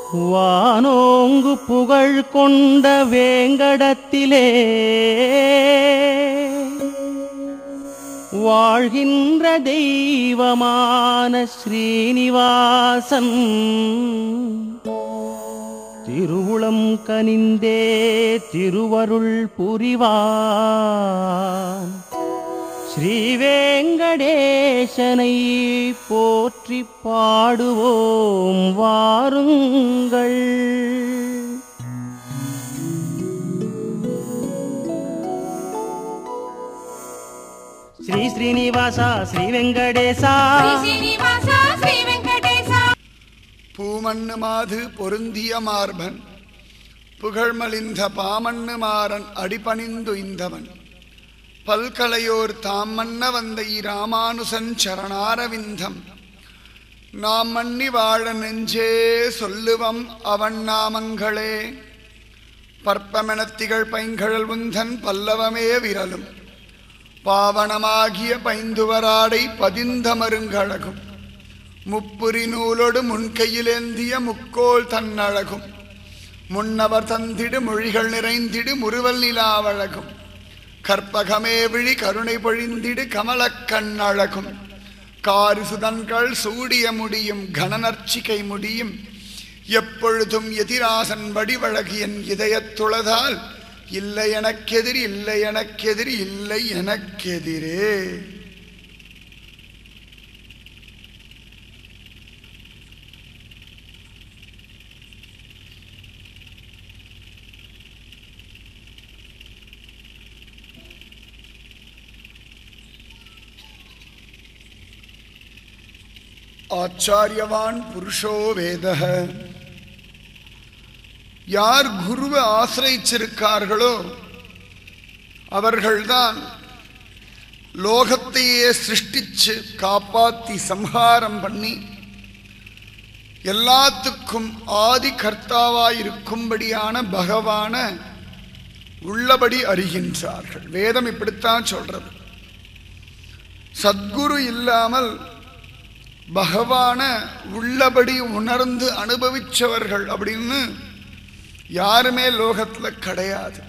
வானோங்கு புகழ் கொண்ட வேங்கடத்திலே வாழ்கின்ற தெய்வமான ஸ்ரீனிவாசன் திருவுளம் கனிந்தே திருவருள் புரிவான். ஸ்ரீவேங்கடேசனை போற்றி பாடுவோம் வாருங்கள். ஸ்ரீ ஸ்ரீனிவாசா ஸ்ரீ வெங்கடேசா பூமண்ணு மாது பொருந்திய மார்பன் புகழ்மலிந்த பாமண்ணு மாறன் அடிபணிந்து இந்தவன் பல்கலையோர் தாம் மன்ன வந்த இராமானுசன் சரணாரவிந்தம் நாம் மன்னி வாழ நெஞ்சே சொல்லுவம் அவன் நாமங்களே. பற்பமெனத்திகள் பைங்கழல் உந்தன் பல்லவமே விரலும் பாவனமாகிய பைந்துவராடை பதிந்த மருங்கழகும் முப்புரி நூலோடு முன்கையிலேந்திய முக்கோள் தன்னழகும் முன்னவர் தந்திடு மொழிகள் நிறைந்திடு முறுவல் நிலாவழகும் கற்பகமே விழி கருணை பொழிந்திடு கமலக் கண்ணழகும் காரிசுதன்கள் சூடிய முடியும் கணநர்ச்சிகை முடியும் எப்பொழுதும் எதிராசன் வடிவழகியன் இதயத்துளதால் இல்லை எனக்கெதிரி இல்லை எனக்கெதிரி இல்லை எனக்கெதிரே. ஆச்சாரியவான் புருஷோ வேதः. யார் குருவை ஆசிரிச்சிருக்கார்களோ அவர்கள்தான் லோகத்தையே சிருஷ்டிச்சு காப்பாத்தி சம்ஹாரம் பண்ணி எல்லாத்துக்கும் ஆதி கர்த்தாவாயிருக்கும்படியான பகவான உள்ளபடி அறிகின்றார்கள். வேதம் இப்படித்தான் சொல்றது. சத்குரு இல்லாமல் பகவான உள்ளபடி உணர்ந்து அனுபவிச்சவர்கள் அப்படின்னு யாருமே லோகத்துல கிடையாது.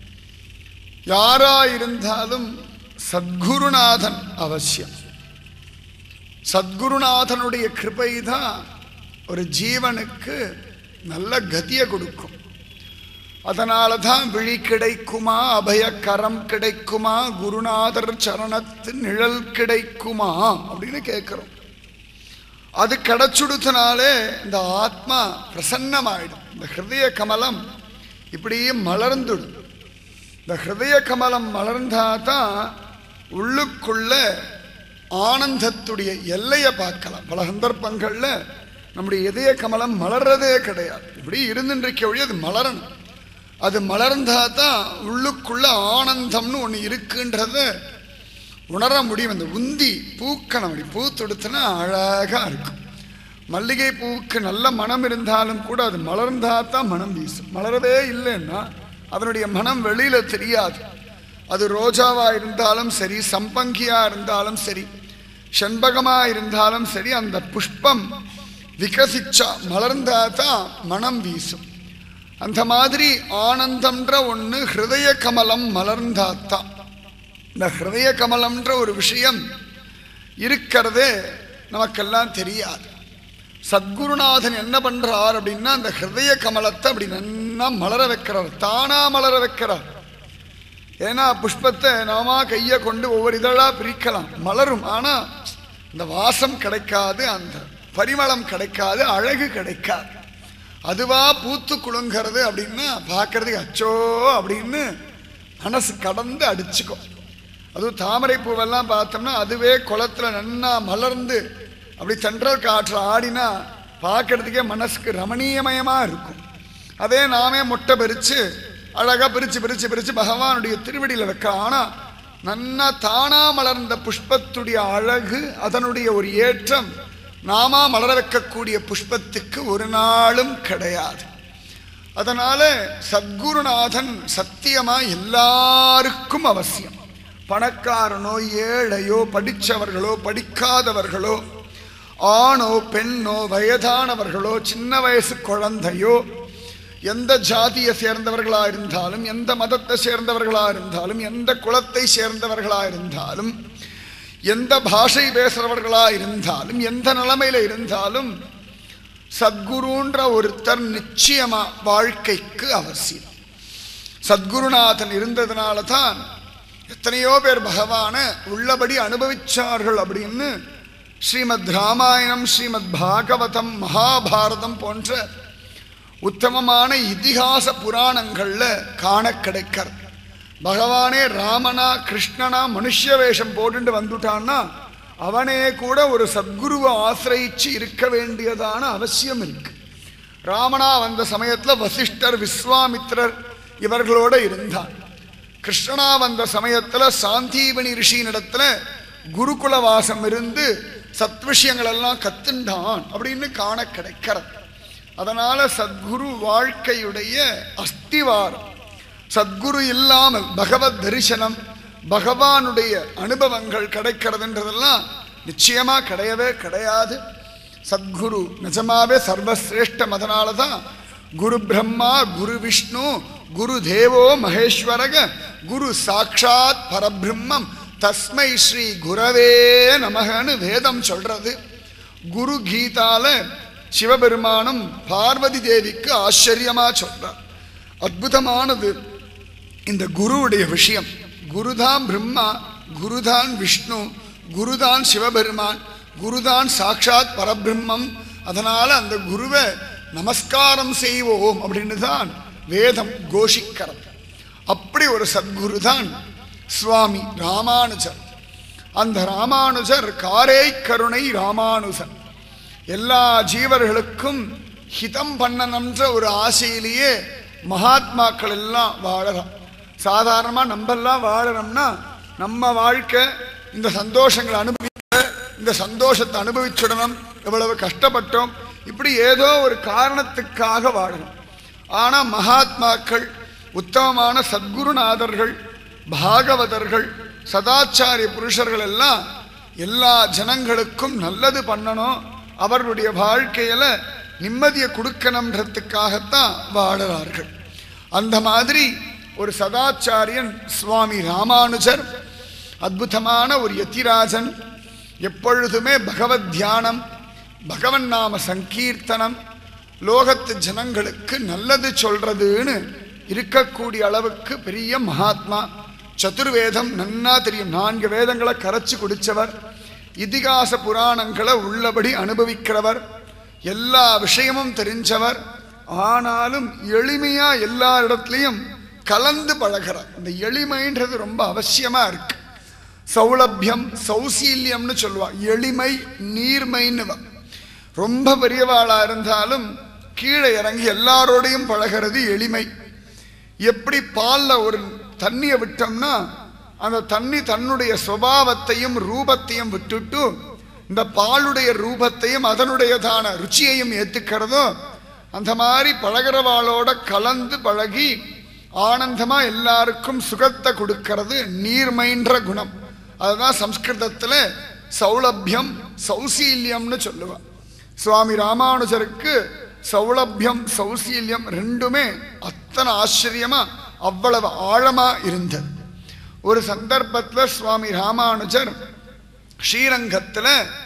யாராயிருந்தாலும் சத்குருநாதன் அவசியம். சத்குருநாதனுடைய கிருபை தான் ஒரு ஜீவனுக்கு நல்ல கதியை கொடுக்கும். அதனால தான் விழி கிடைக்குமா, அபயக்கரம் கிடைக்குமா, குருநாதர் சரணத்து நிழல் கிடைக்குமா அப்படின்னு கேட்கிறோம். அது கிடைச்சுடுத்தினாலே இந்த ஆத்மா பிரசன்னமாயிடும். இந்த ஹிருதய கமலம் இப்படியே மலர்ந்துடும். இந்த ஹிருதய கமலம் மலர்ந்தாதான் உள்ளுக்குள்ள ஆனந்தத்துடைய எல்லையை பார்க்கலாம். பல சந்தர்ப்பங்கள்ல நம்முடைய இதய கமலம் மலர்றதே கிடையாது. இப்படி இருந்துருக்க வழி அது மலரணும். அது மலர்ந்தாதான் உள்ளுக்குள்ள ஆனந்தம்னு ஒன்று இருக்குன்றத உணர முடியும். அந்த உந்தி பூக்கணும். அப்படி பூ தொடுத்துனா அழகா இருக்கும். மல்லிகை பூவுக்கு நல்ல மனம் இருந்தாலும் கூட அது மலர்ந்தாதான் மனம் வீசும். மலரவே இல்லைன்னா அதனுடைய மனம் வெளியில தெரியாது. அது ரோஜாவா இருந்தாலும் சரி, சம்பங்கியா இருந்தாலும் சரி, செண்பகமா இருந்தாலும் சரி, அந்த புஷ்பம் விகசிச்சா மலர்ந்தாதான் மனம் வீசும். அந்த மாதிரி ஆனந்தம்ன்ற ஒன்று ஹிருதய கமலம் மலர்ந்தாத்தான். இந்த ஹிருதய கமலம்ன்ற ஒரு விஷயம் இருக்கிறதே நமக்கெல்லாம் தெரியாது. சத்குருநாதன் என்ன பண்றார் அப்படின்னா அந்த ஹிருதய கமலத்தை அப்படி நன்னா மலர வைக்கிறார். தானா மலர வைக்கிறார். ஏன்னா புஷ்பத்தை நாம கையை கொண்டு ஒவ்வொரு இதழா பிரிக்கலாம், மலரும். ஆனா இந்த வாசம் கிடைக்காது, அந்த பரிமளம் கிடைக்காது, அழகு கிடைக்காது. அதுவா பூத்து குலுங்கிறது அப்படின்னா பார்க்கறதுக்கு அச்சோ அப்படின்னு மனசு கடந்து அடிச்சுக்கும். அதுவும் தாமரை பூவெல்லாம் பார்த்தோம்னா அதுவே குளத்துல நன்னா மலர்ந்து அப்படி தென்றல் காற்று ஆடினா பார்க்கறதுக்கே மனசுக்கு ரமணீயமயமா இருக்கும். அதே நாமே முட்டை பறிச்சு அழகா பிரிச்சு பிரிச்சு பிரிச்சு பகவானுடைய திருவடியில வைக்க. ஆனா நன்னா தானா மலர்ந்த புஷ்பத்துடைய அழகு, அதனுடைய ஒரு ஏற்றம் நாமா மலர வைக்கக்கூடிய புஷ்பத்துக்கு ஒரு நாளும் கிடையாது. அதனால சத்குருநாதன் சத்தியமா எல்லாருக்கும் அவசியம். பணக்காரனோ ஏழையோ படித்தவர்களோ படிக்காதவர்களோ ஆணோ பெண்ணோ வயதானவர்களோ சின்ன வயசு குழந்தையோ எந்த ஜாதியை சேர்ந்தவர்களா இருந்தாலும் எந்த மதத்தை சேர்ந்தவர்களா இருந்தாலும் எந்த குலத்தை சேர்ந்தவர்களா இருந்தாலும் எந்த பாஷை பேசுறவர்களா இருந்தாலும் எந்த நிலைமையில இருந்தாலும் சத்குருன்ற ஒருத்தர் நிச்சயமா வாழ்க்கைக்கு அவசியம். சத்குருநாதன் இருந்ததுனால தான் எத்தனையோ பேர் பகவான உள்ளபடி அனுபவிச்சார்கள் அப்படின்னு ஸ்ரீமத் ராமாயணம், ஸ்ரீமத் பாகவதம், மகாபாரதம் போன்ற உத்தமமான இதிகாச புராணங்கள்ல காண கிடைக்கிறது. பகவானே ராமனா கிருஷ்ணனா மனுஷ வேஷம் போட்டு வந்துட்டான்னா அவனே கூட ஒரு சத்குருவை ஆசிரியிச்சு இருக்க வேண்டியதான அவசியம் இருக்கு. ராமனா வந்த சமயத்துல வசிஷ்டர், விஸ்வாமித்ரர் இவர்களோட இருந்தான். கிருஷ்ணனா வந்த சமயத்துல சாந்தீபனி ரிஷியினிடத்துல குருகுல வாசம் இருந்து சத்விஷயங்கள் எல்லாம் கத்துண்டான் அப்படின்னு காண கிடைக்கிறது. அதனால சத்குரு வாழ்க்கையுடைய அஸ்திவாரம். சத்குரு இல்லாமல் பகவத் தரிசனம், பகவானுடைய அனுபவங்கள் கிடைக்கிறதுன்றதெல்லாம் நிச்சயமா கிடையவே கிடையாது. சத்குரு நிஜமாவே சர்வசிரேஷ்டம். அதனால தான் குரு பிரம்மா, குரு விஷ்ணு, குரு தேவோ மகேஸ்வரக, குரு சாட்சாத் பரபிரம்மம் தஸ்மை ஸ்ரீ குரவே நமகன்னு வேதம் சொல்றது. குரு கீதால சிவபெருமானும் பார்வதி தேவிக்கு ஆச்சரியமா சொல்றார். அற்புதமானது இந்த குருவுடைய விஷயம். குருதான் பிரம்மா, குருதான் விஷ்ணு, குருதான் சிவபெருமான், குருதான் சாட்சாத் பரபிரம்மம். அதனால அந்த குருவை நமஸ்காரம் செய்வோம் அப்படின்னு தான் வேதம் கோஷிக்கிறது. அப்படி ஒரு சத்குரு தான் சுவாமி ராமானுஜர். அந்த ராமானுஜர் காரை கருணை ராமானுஜன். எல்லா ஜீவர்களுக்கும் ஹிதம் பண்ணணும்ன்ற ஒரு ஆசையிலேயே மகாத்மாக்கள் எல்லாம் வாழறோம். சாதாரணமாக நம்மெல்லாம் வாழறோம்னா நம்ம வாழ்க்கை இந்த சந்தோஷங்களை அனுபவிக்க, இந்த சந்தோஷத்தை அனுபவிச்சுடணும், எவ்வளவு கஷ்டப்பட்டோம், இப்படி ஏதோ ஒரு காரணத்துக்காக வாழணும். ஆனால் மகாத்மாக்கள், உத்தமமான சத்குருநாதர்கள், பாகவதர்கள், சதாச்சாரிய புருஷர்கள் எல்லாம் எல்லா ஜனங்களுக்கும் நல்லது பண்ணணும், அவர்களுடைய வாழ்க்கையில நிம்மதியை கொடுக்கணுன்றதுக்காகத்தான் வாழறார்கள். அந்த மாதிரி ஒரு சதாச்சாரியன் சுவாமி ராமானுஜர். அற்புதமான ஒரு யதிராஜன். எப்பொழுதுமே பகவத் தியானம், பகவன் நாம சங்கீர்த்தனம், லோகத்து ஜனங்களுக்கு நல்லது சொல்றதுன்னு இருக்கக்கூடிய அளவுக்கு பெரிய மகாத்மா. சதுர்வேதம் நன்னா தெரியும், 4 வேதங்களை கரைச்சு குடிச்சவர், இதிகாச புராணங்களை உள்ளபடி அனுபவிக்கிறவர், எல்லா விஷயமும் தெரிஞ்சவர். ஆனாலும் எளிமையா எல்லா இடத்துலையும் கலந்து பழகிறார். இந்த எளிமைன்றது ரொம்ப அவசியமா இருக்கு. சௌலபியம், சௌசீல்யம்னு சொல்லுவா. எளிமை, நீர்மைன்னு. ரொம்ப பெரியவாளா இருந்தாலும் கீழே இறங்கி எல்லாரோடையும் பழகிறது எளிமை. எப்படி பால்ல ஒரு தண்ணியை விட்டோம்னா அந்த தண்ணி தன்னுடைய சுபாவத்தையும் ரூபத்தையும் விட்டுட்டு இந்த பாலுடைய ரூபத்தையும் அதனுடையதான ருச்சியையும் ஏத்துக்கிறதோ, அந்த மாதிரி பழகிறவாளோட கலந்து பழகி ஆனந்தமா எல்லாருக்கும் சுகத்தை கொடுக்கிறது நீர்மைன்ற குணம். அதுதான் சம்ஸ்கிருதத்துல சௌலபியம், சௌசீல்யம்னு சொல்லுவா. சுவாமி ராமானுஜருக்கு சௌலபியம், சௌசீல்யம் ரெண்டுமே அத்தனை ஆச்சரியமா அவ்வளவு ஆழமா இருந்தது. ஒரு சந்தர்ப்பத்தில் சுவாமி ராமானுஜர் ஸ்ரீரங்கத்துல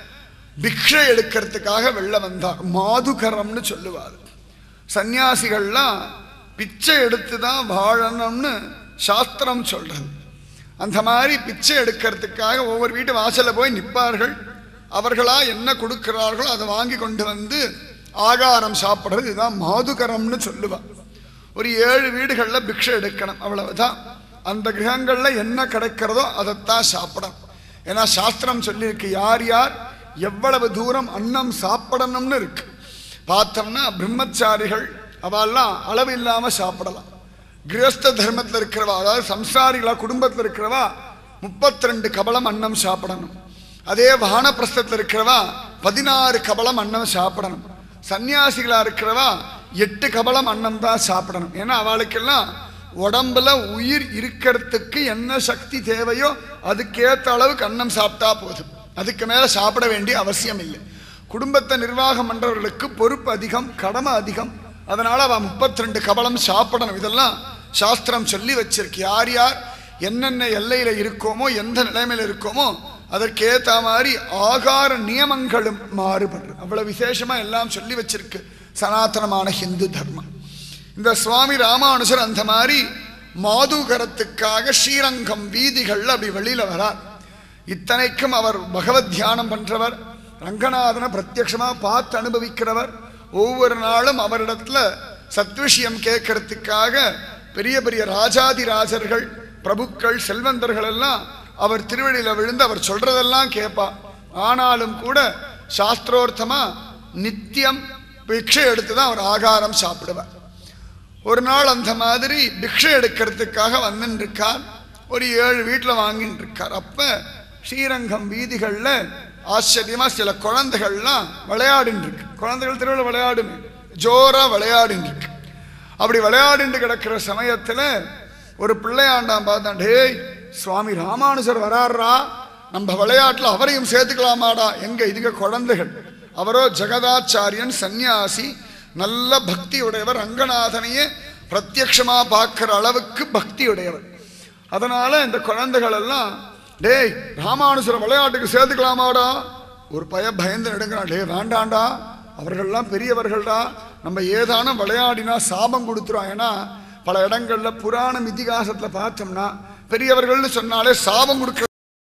பிக்ஷை எடுக்கிறதுக்காக வெளில வந்தார். மாதுகரம்னு சொல்லுவார். சன்னியாசிகள்லாம் பிச்சை எடுத்துதான் வாழணும்னு சாஸ்திரம் சொல்றது. அந்த மாதிரி பிச்சை எடுக்கிறதுக்காக ஒவ்வொரு வீட்டு வாசல்ல போய் நிற்பார்கள். அவர்களா என்ன கொடுக்கிறார்களோ அதை வாங்கி கொண்டு வந்து ஆகாரம் சாப்பிட்றது. இதுதான் மாதுகரம்னு சொல்லுவார். ஒரு 7 வீடுகள்ல பிக்ஷை எடுக்கணும், அவ்வளவுதான். அந்த கிரகங்கள்ல என்ன கிடைக்கிறதோ அதைத்தான் சாப்பிடணும். ஏன்னா சாஸ்திரம் சொல்லியிருக்கு யார் யார் எவ்வளவு தூரம் அன்னம் சாப்பிடணும்னு இருக்கு. பார்த்தோம்னா பிரம்மச்சாரிகள் அவெல்லாம் அளவு இல்லாம சாப்பிடலாம். கிரகஸ்த தர்மத்தில் இருக்கிறவா, அதாவது சம்சாரிகளா குடும்பத்தில் இருக்கிறவா 32 கபலம் அன்னம் சாப்பிடணும். அதே வானப்பிரஸ்தத்தில் இருக்கிறவா 16 கபலம் அன்னம் சாப்பிடணும். சன்னியாசிகளா இருக்கிறவா 8 கபலம் அன்னம் தான் சாப்பிடணும். ஏன்னா அவளுக்கெல்லாம் உடம்புல உயிர் இருக்கிறதுக்கு என்ன சக்தி தேவையோ அதுக்கேற்ற அளவுக்கு அன்னம் சாப்பிட்டா போதும். அதுக்கு மேல சாப்பிட வேண்டிய அவசியம் இல்லை. குடும்பத்தை நிர்வாகம் பண்றவர்களுக்கு பொறுப்பு அதிகம், கடமை அதிகம். அதனால அவன் 32 கபலம் சாப்பிடணும். இதெல்லாம் சாஸ்திரம் சொல்லி வச்சிருக்கு. யார் யார் என்னென்ன எல்லையில இருக்கோமோ, எந்த நிலைமையில இருக்கோமோ அதற்கேற்ற மாதிரி ஆகார நியமங்களும் மாறுபடுறது. அவ்வளவு விசேஷமா எல்லாம் சொல்லி வச்சிருக்கு சனாதனமான ஹிந்து தர்மம். இந்த சுவாமி ராமானுஜர் அந்த மாதிரி மாதுகரத்துக்காக ஸ்ரீரங்கம் வீதிகள்ல அப்படி வெளியில வரார். இத்தனைக்கும் அவர் பகவத் தியானம் பண்றவர், ரங்கநாதனை பிரத்யட்சமா பார்த்து அனுபவிக்கிறவர். ஒவ்வொரு நாளும் அவரிடத்துல சத்விஷயம் கேட்கறதுக்காக பெரிய பெரிய ராஜாதிராஜர்கள், பிரபுக்கள், செல்வந்தர்கள் எல்லாம் அவர் திருவடியில விழுந்து அவர் சொல்றதெல்லாம் கேட்பா. ஆனாலும் கூட சாஸ்திரோர்த்தமா நித்தியம் பிக்ஷை எடுத்துதான் அவர் ஆகாரம் சாப்பிடுவார். ஒரு நாள் அந்த மாதிரி பிக்ஷை எடுக்கிறதுக்காக வந்துன்னு இருக்கார். ஒரு 7 வீட்டில் வாங்கின்னு இருக்கார். அப்ப ஸ்ரீரங்கம் வீதிகள்ல ஆச்சரியமா சில குழந்தைகள்லாம் விளையாடின்னு இருக்கு. குழந்தைகள் திருவிழா விளையாடுமே, ஜோரா விளையாடின்னு இருக்கு. அப்படி விளையாடிட்டு கிடக்கிற சமயத்துல ஒரு பிள்ளையாண்டாம் பார்த்தான். டேய், சுவாமி ராமானுஜர் வராறா, நம்ம விளையாட்டுல அவரையும் சேர்த்துக்கலாமாடா. எங்க இதுங்க குழந்தைகள். அவரோ ஜெகதாச்சாரியன், சன்னியாசி, நல்ல பக்தி உடையவர், ரங்கநாதனையே பிரத்யக்ஷமா பார்க்கிற அளவுக்கு பக்தி உடையவர். அதனால இந்த குழந்தைகள் எல்லாம், டேய் ராமானுஜர் விளையாட்டுக்கு சேர்த்துக்கலாமாடா. ஒரு பயந்து எடுக்கிறான். டே வேண்டாண்டா, அவர்கள்லாம் பெரியவர்கள்டா, நம்ம ஏதானும் விளையாடினா சாபம் கொடுத்துரும். ஏன்னா பல இடங்கள்ல புராணம் இதிகாசத்துல பார்த்தோம்னா பெரியவர்கள்னு சொன்னாலே சாபம் கொடுக்க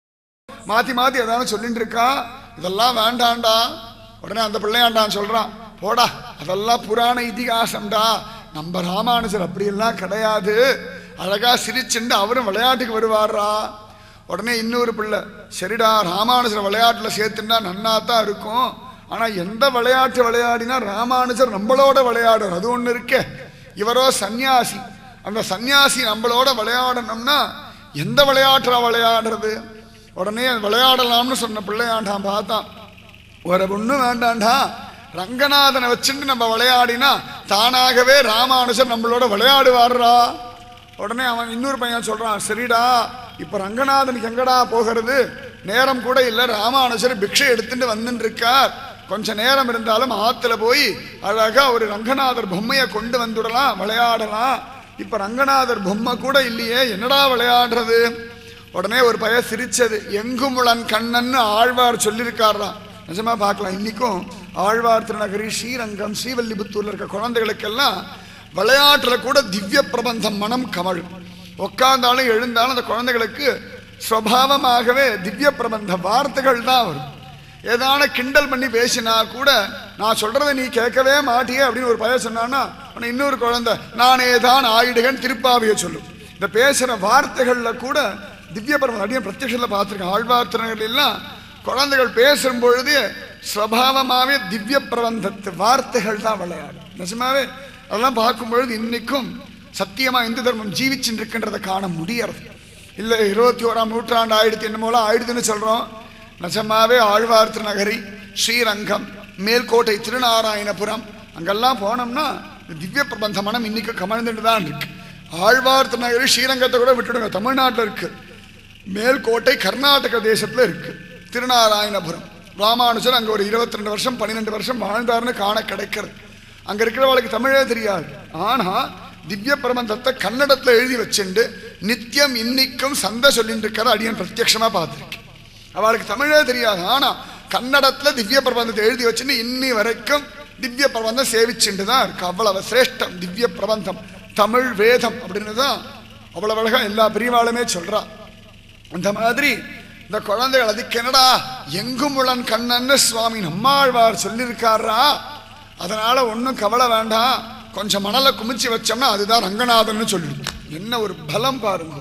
மாத்தி மாத்தி ஏதாவது சொல்லிட்டு இருக்கா. இதெல்லாம் வேண்டாண்டா. உடனே அந்த பிள்ளையாண்டான் சொல்றான், போடா அதெல்லாம் புராண இதிகாசம்டா, நம்ம ராமானுஜர் அப்படியெல்லாம் கிடையாது, அழகா சிரிச்சுண்டு அவரும் விளையாட்டுக்கு வருவாரா. உடனே இன்னொரு பிள்ளை, சரிடா ராமானுஜர் விளையாட்டுல சேர்த்துட்டா நன்னாத்தான் இருக்கும், ஆனா எந்த விளையாட்டு விளையாடினா ராமானுஜர் நம்மளோட விளையாடுற அது ஒண்ணு இருக்கே. இவரோ சன்னியாசி, அந்த சன்னியாசி நம்மளோட விளையாடணும்னா எந்த விளையாட்டுறா விளையாடுறது. உடனே விளையாடலாம்னு சொன்ன பிள்ளையாண்டான் பார்த்தான், ஒரு ஒண்ணும் வேண்டாண்டா, ரங்கநாதனை வச்சுட்டு நம்ம விளையாடினா தானாகவே ராமானுஜர் நம்மளோட விளையாடுவார்ரா. உடனே அவன் இன்னொரு பையன் சொல்றான், சரிடா இப்ப ரங்கநாதனுக்கு எங்கடா போகிறது, நேரம் கூட இல்லை, ராமானுஜர் பிக்ஷை எடுத்துட்டு வந்துட்டு இருக்கார், கொஞ்ச நேரம் இருந்தாலும் ஆத்துல போய் அழகா ஒரு ரங்கநாதர் பொம்மையை கொண்டு வந்துடலாம், விளையாடலாம். இப்ப ரங்கநாதர் பொம்மை கூட இல்லையே, என்னடா விளையாடுறது. உடனே ஒரு பைய சிரிச்சது, எங்குமுளன் கண்ணன்னு ஆழ்வார் சொல்லியிருக்காரா. நிஜமா பார்க்கலாம், இன்னைக்கும் ஆழ்வார் திருநகரி, ஸ்ரீரங்கம், ஸ்ரீவல்லிபுத்தூர்ல இருக்க குழந்தைகளுக்கெல்லாம் விளையாட்டுல கூட திவ்ய பிரபந்தம் மனம் கமழும். உட்கார்ந்தாலும் எழுந்தாலும் அந்த குழந்தைகளுக்கு சுவாவமாகவே திவ்ய பிரபந்த வார்த்தைகள் தான் வரும். ஏதான கிண்டல் பண்ணி பேசினா கூட நான் சொல்றதை நீ கேட்கவே மாட்டியே அப்படின்னு ஒரு பையன் சொன்னான்னா இன்னொரு குழந்தை நானே தான் ஆயிடுகன் திருப்பாவையை சொல்லும். இந்த பேசுற வார்த்தைகள்ல கூட திவ்ய பிரபந்தம் அப்படியே பிரத்யட்சத்துல பார்த்துருக்கேன். ஆழ்வார் திருநகரில் எல்லாம் குழந்தைகள் பேசும் பொழுது சுவாவமாவே திவ்ய பிரபந்தத்து வார்த்தைகள் தான் விளையாடும். நிஜமாவே அதெல்லாம் பார்க்கும் பொழுது இன்னைக்கும் சத்தியமா இந்து தர்மம் ஜீவிச்சுட்டு இருக்கின்றதை காண முடியறது இல்லை. 21ஆம் நூற்றாண்டு ஆயிடுத்து, என்னமோல ஆயிடுதுன்னு சொல்றோம். நிஜமாவே ஆழ்வார் திருநகரி, ஸ்ரீரங்கம், மேல்கோட்டை, திருநாராயணபுரம் அங்கெல்லாம் போனோம்னா திவ்ய பிரபந்த மனம் இன்னைக்கு கமழ்ந்துட்டு தான் இருக்கு. ஆழ்வார் திருநகரி ஸ்ரீரங்கத்தை கூட விட்டுடுங்க, தமிழ்நாட்டில் இருக்கு. மேல்கோட்டை கர்நாடக தேசத்துல இருக்கு. திருநாராயணபுரம் ராமானுஜர் அங்க ஒரு 22 வருஷம் 12 வருஷம் வாழ்ந்தாருன்னு காண கிடைக்கிறது. அங்க இருக்கிறவளுக்கு தமிழே தெரியாது, ஆனா திவ்ய பிரபந்தத்தை கன்னடத்துல எழுதி வச்சுண்டு நித்தியம் இன்னைக்கும் சந்தை சொல்லிட்டு இருக்கிற அடியன் பிரத்யட்சமா பார்த்துருக்கேன். அவளுக்கு தமிழே தெரியாது, ஆனா கன்னடத்துல திவ்ய பிரபந்தத்தை எழுதி வச்சுன்னு இன்னி வரைக்கும் திவ்ய பிரபந்தம் சேவிச்சுட்டு தான் இருக்கு. அவ்வளவு சிரேஷ்டம் திவ்ய பிரபந்தம், தமிழ் வேதம் அப்படின்னு தான் அவ்வளவு அழகா எல்லா பிரிவாளுமே சொல்றா. அந்த மாதிரி இந்த குழந்தைகள் அதுக்கு என்னடா எங்குமுளன் கண்ணன்னு சுவாமி நம்மாழ்வார் சொல்லியிருக்காரா, அதனால ஒன்றும் கவலை வேண்டாம், கொஞ்சம் மணலை குமிச்சு வச்சோம்னா அதுதான் ரங்கநாதன்னு சொல்லிடுது. என்ன ஒரு பலம் பாருங்க.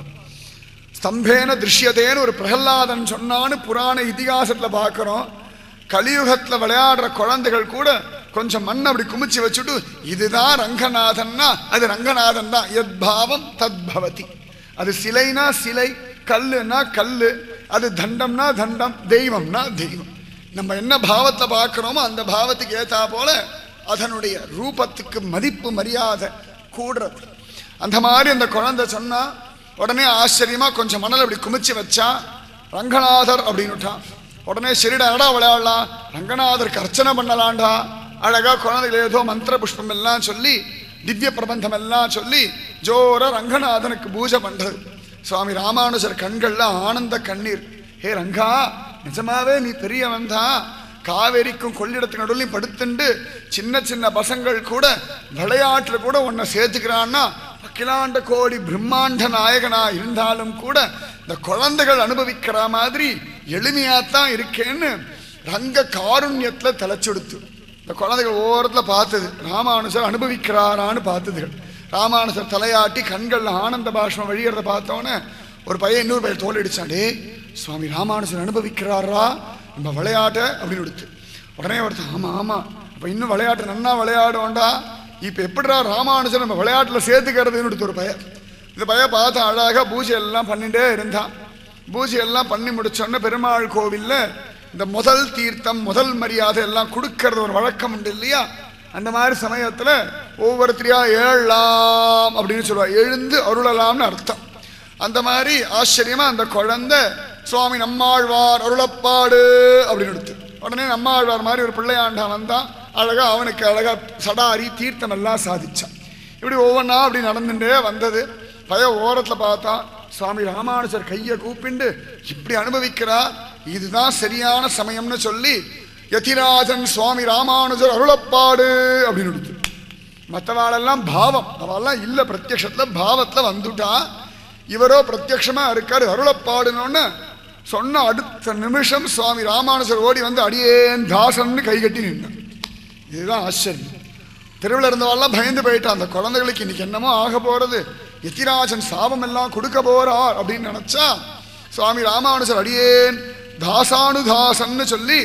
ஸ்தம்பேன திருஷ்யதேன்னு ஒரு பிரகல்லாதன் சொன்னான்னு புராண இதிகாசத்துல பார்க்கிறோம். கலியுகத்துல விளையாடுற குழந்தைகள் கூட கொஞ்சம் மண் அப்படி குமிச்சு வச்சுட்டு இதுதான் ரங்கநாதன்னா அது ரங்கநாதன் தான். எத் பாவம் தத் பவதி. அது சிலைனா சிலை, கல்லுனா கல்லு, அது தண்டம்னா தண்டம், தெய்வம்னா தெய்வம். நம்ம என்ன பாவத்தை பார்க்கிறோமோ அந்த பாவத்துக்கு ஏத்தா போல அதனுடைய ரூபத்துக்கு மதிப்பு மரியாதை கூடுறது. அந்த மாதிரி அந்த குழந்தை சொன்னா உடனே ஆச்சரியமா கொஞ்சம் மணல் அப்படி குமிச்சு வச்சா ரங்கநாதர் அப்படின்னுட்டான். உடனே சரிடா அடா விளையாடலாம், ரங்கநாதருக்கு அர்ச்சனை பண்ணலாண்டா. அழகா குழந்தைகள் ஏதோ மந்திர புஷ்பம் எல்லாம் சொல்லி திவ்ய பிரபந்தம் எல்லாம் சொல்லி ஜோர ரங்கநாதனுக்கு பூஜை பண்றது. சுவாமி ராமானுஜர் கண்கள்ல ஆனந்த கண்ணீர். ஹே ரங்கா, நிஜமாவே நீ பெரியவன் தான். காவேரிக்கும் கொள்ளிடத்துக்கு நடுவில் படுத்துண்டு சின்ன சின்ன பசங்கள் கூட விளையாட்டுல கூட உன்னை சேர்த்துக்கிறான்னா அகிலாண்ட கோடி பிரம்மாண்ட நாயகனா இருந்தாலும் கூட இந்த குழந்தைகள் அனுபவிக்கிற மாதிரி எளிமையாத்தான் இருக்கேன்னு ரங்க காருண்யத்துல தலைச்செடுத்து இந்த குழந்தைகள் ஓரத்துல பார்த்தது. ராமானுஜர் அனுபவிக்கிறாரான்னு பார்த்ததுகள். ராமானுஜர் தலையாட்டி கண்கள் ஆனந்த பாஷ்மம் வழிகிறத பார்த்தோன்னே ஒரு பையன் இன்னொரு பையன் தோல் டே சுவாமி ராமானுஜர் அனுபவிக்கிறாரா நம்ம விளையாட்ட அப்படின்னு எடுத்து. உடனே ஒருத்தன் ஆமா ஆமா அப்ப இன்னும் விளையாட்டு நன்னா விளையாடுவோண்டா, இப்ப எப்படிடா ராமானுஜர் நம்ம விளையாட்டுல சேர்த்துக்கிறதுன்னு எடுத்து ஒரு பையன். இந்த பையன் பார்த்து அழகா பூஜை எல்லாம் பண்ணிட்டே இருந்தான். பூஜை எல்லாம் பண்ணி முடிச்சோன்னு பெருமாள் கோவில்ல இந்த முதல் தீர்த்தம் முதல் மரியாதை எல்லாம் கொடுக்கறது ஒரு வழக்கம் உண்டு இல்லையா? அந்த மாதிரி சமயத்துல ஒவ்வொருத்தரையா எழலாம் அப்படின்னு சொல்லுவா, எழுந்து அருளலாம்னு அர்த்தம். அந்த மாதிரி ஆச்சரியமா அந்த குழந்தை சுவாமி நம்மாழ்வார் அருளப்பாடு அப்படின்னு எடுத்து. உடனே நம்மாழ்வார் மாதிரி ஒரு பிள்ளையாண்டா வந்தான். அழகா அவனுக்கு அழகா சடாரி தீர்த்தம் எல்லாம் சாதிச்சான். இப்படி ஒவ்வொன்றா அப்படி நடந்துட்டே வந்தது. பய ஓரத்துல பார்த்தா சுவாமி ராமானுஜர் கையை கூப்பிண்டு இப்படி அனுபவிக்கிறார், இதுதான் சரியான சமயம்னு சொல்லி யதிராஜன் சுவாமி ராமானுஜர் அருளப்பாடு அப்படின்னு எடுத்து. மற்றவாளெல்லாம் பாவம், அவெல்லாம் இல்லை பிரத்யக்ஷத்துல பாவத்துல வந்துட்டா. இவரோ பிரத்யக்ஷமா இருக்காரு அருளப்பாடுன்னு சொன்ன அடுத்த நிமிஷம் சுவாமி ராமானுஜர் ஓடி வந்து அடியேன் தாசன்னு கை கட்டி நின்றான். இதுதான் ஆச்சரியம். தெருவில் இருந்தவாள்லாம் பயந்து போயிட்டான். அந்த குழந்தைகளுக்கு இன்னைக்கு என்னமோ ஆக போறது, யதிராஜன் சாபம் எல்லாம் கொடுக்க போறார் அப்படின்னு நினைச்சா சுவாமி ராமானுஜர் அடியேன் தாசானுதாசன்னு சொல்லி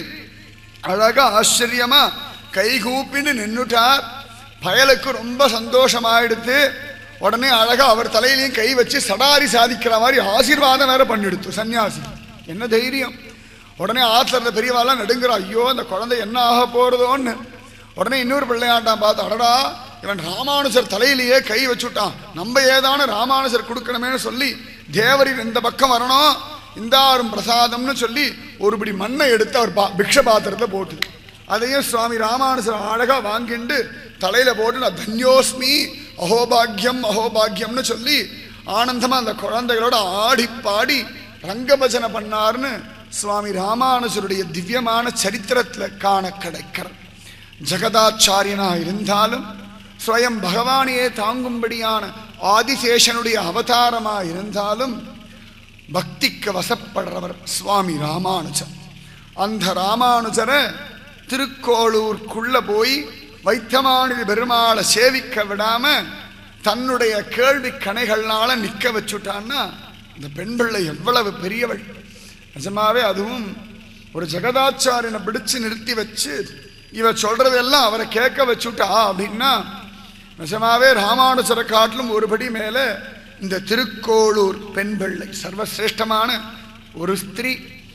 அழகா ஆச்சரியமா கைகூப்பின்னு நின்னுட்டார். பயலுக்கு ரொம்ப சந்தோஷமாயிடுத்து. உடனே அழகா அவர் தலையிலையும் கை வச்சு சடாரி சாதிக்கிற மாதிரி ஆசீர்வாதம் வேற பண்ணிடுத்து. சன்னியாசி என்ன தைரியம்! உடனே ஆத்துல இருந்த பெரியவாள்லாம் நடுங்குறா, ஐயோ அந்த குழந்தை என்ன ஆக போறதோன்னு. உடனே இன்னொரு பிள்ளையாண்டான் பார்த்து, அடடா இவன் ராமானுஜர் தலையிலேயே கை வச்சுட்டான், நம்ம ஏதான ராமானுஜர் கொடுக்கணுமேனு சொல்லி தேவரின் இந்த பக்கம் வரணும், இந்தாரும் பிரசாதம்னு சொல்லி ஒருபடி மண்ணை எடுத்து அவர் பிக்ஷ பாத்திரத்தை போட்டு அதையும் சுவாமி ராமானுஜர் அழகா வாங்கிண்டு தலையில போட்டு நான் தன்யோஸ்மி அஹோபாகியம் அஹோபாகியம்னு சொல்லி ஆனந்தமா அந்த குழந்தைகளோட ஆடி பாடி ரங்கபஜனை பண்ணார்னு சுவாமி ராமானுஜருடைய திவ்யமான சரித்திரத்துல காண கிடைக்கிற. ஜகதாச்சாரியனா இருந்தாலும் ஸ்வயம் பகவானையே தாங்கும்படியான ஆதிசேஷனுடைய அவதாரமா இருந்தாலும் பக்திக்கு வசப்படுறவர் சுவாமி ராமானுஜர். அந்த ராமானுஜரை திருக்கோளூருக்குள்ள போய் வைத்தியமாநிதி பெருமாளை சேவிக்க விடாம தன்னுடைய கேள்வி கணைகள்னால நிக்க வச்சுட்டான்னா இந்த பெண் பிள்ளை எவ்வளவு பெரியவள்! நிஜமாவே அதுவும் ஒரு ஜெகதாச்சாரியனை பிடிச்சு நிறுத்தி வச்சு இவ சொல்றதெல்லாம் அவரை கேட்க வச்சுட்டா அப்படின்னா நிஜமாவே ராமானுஜரை காட்டிலும் ஒருபடி மேல இந்த திருக்கோளூர் பெண் பிள்ளை சர்வசிரேஷ்டமான ஒரு ஸ்திரீ.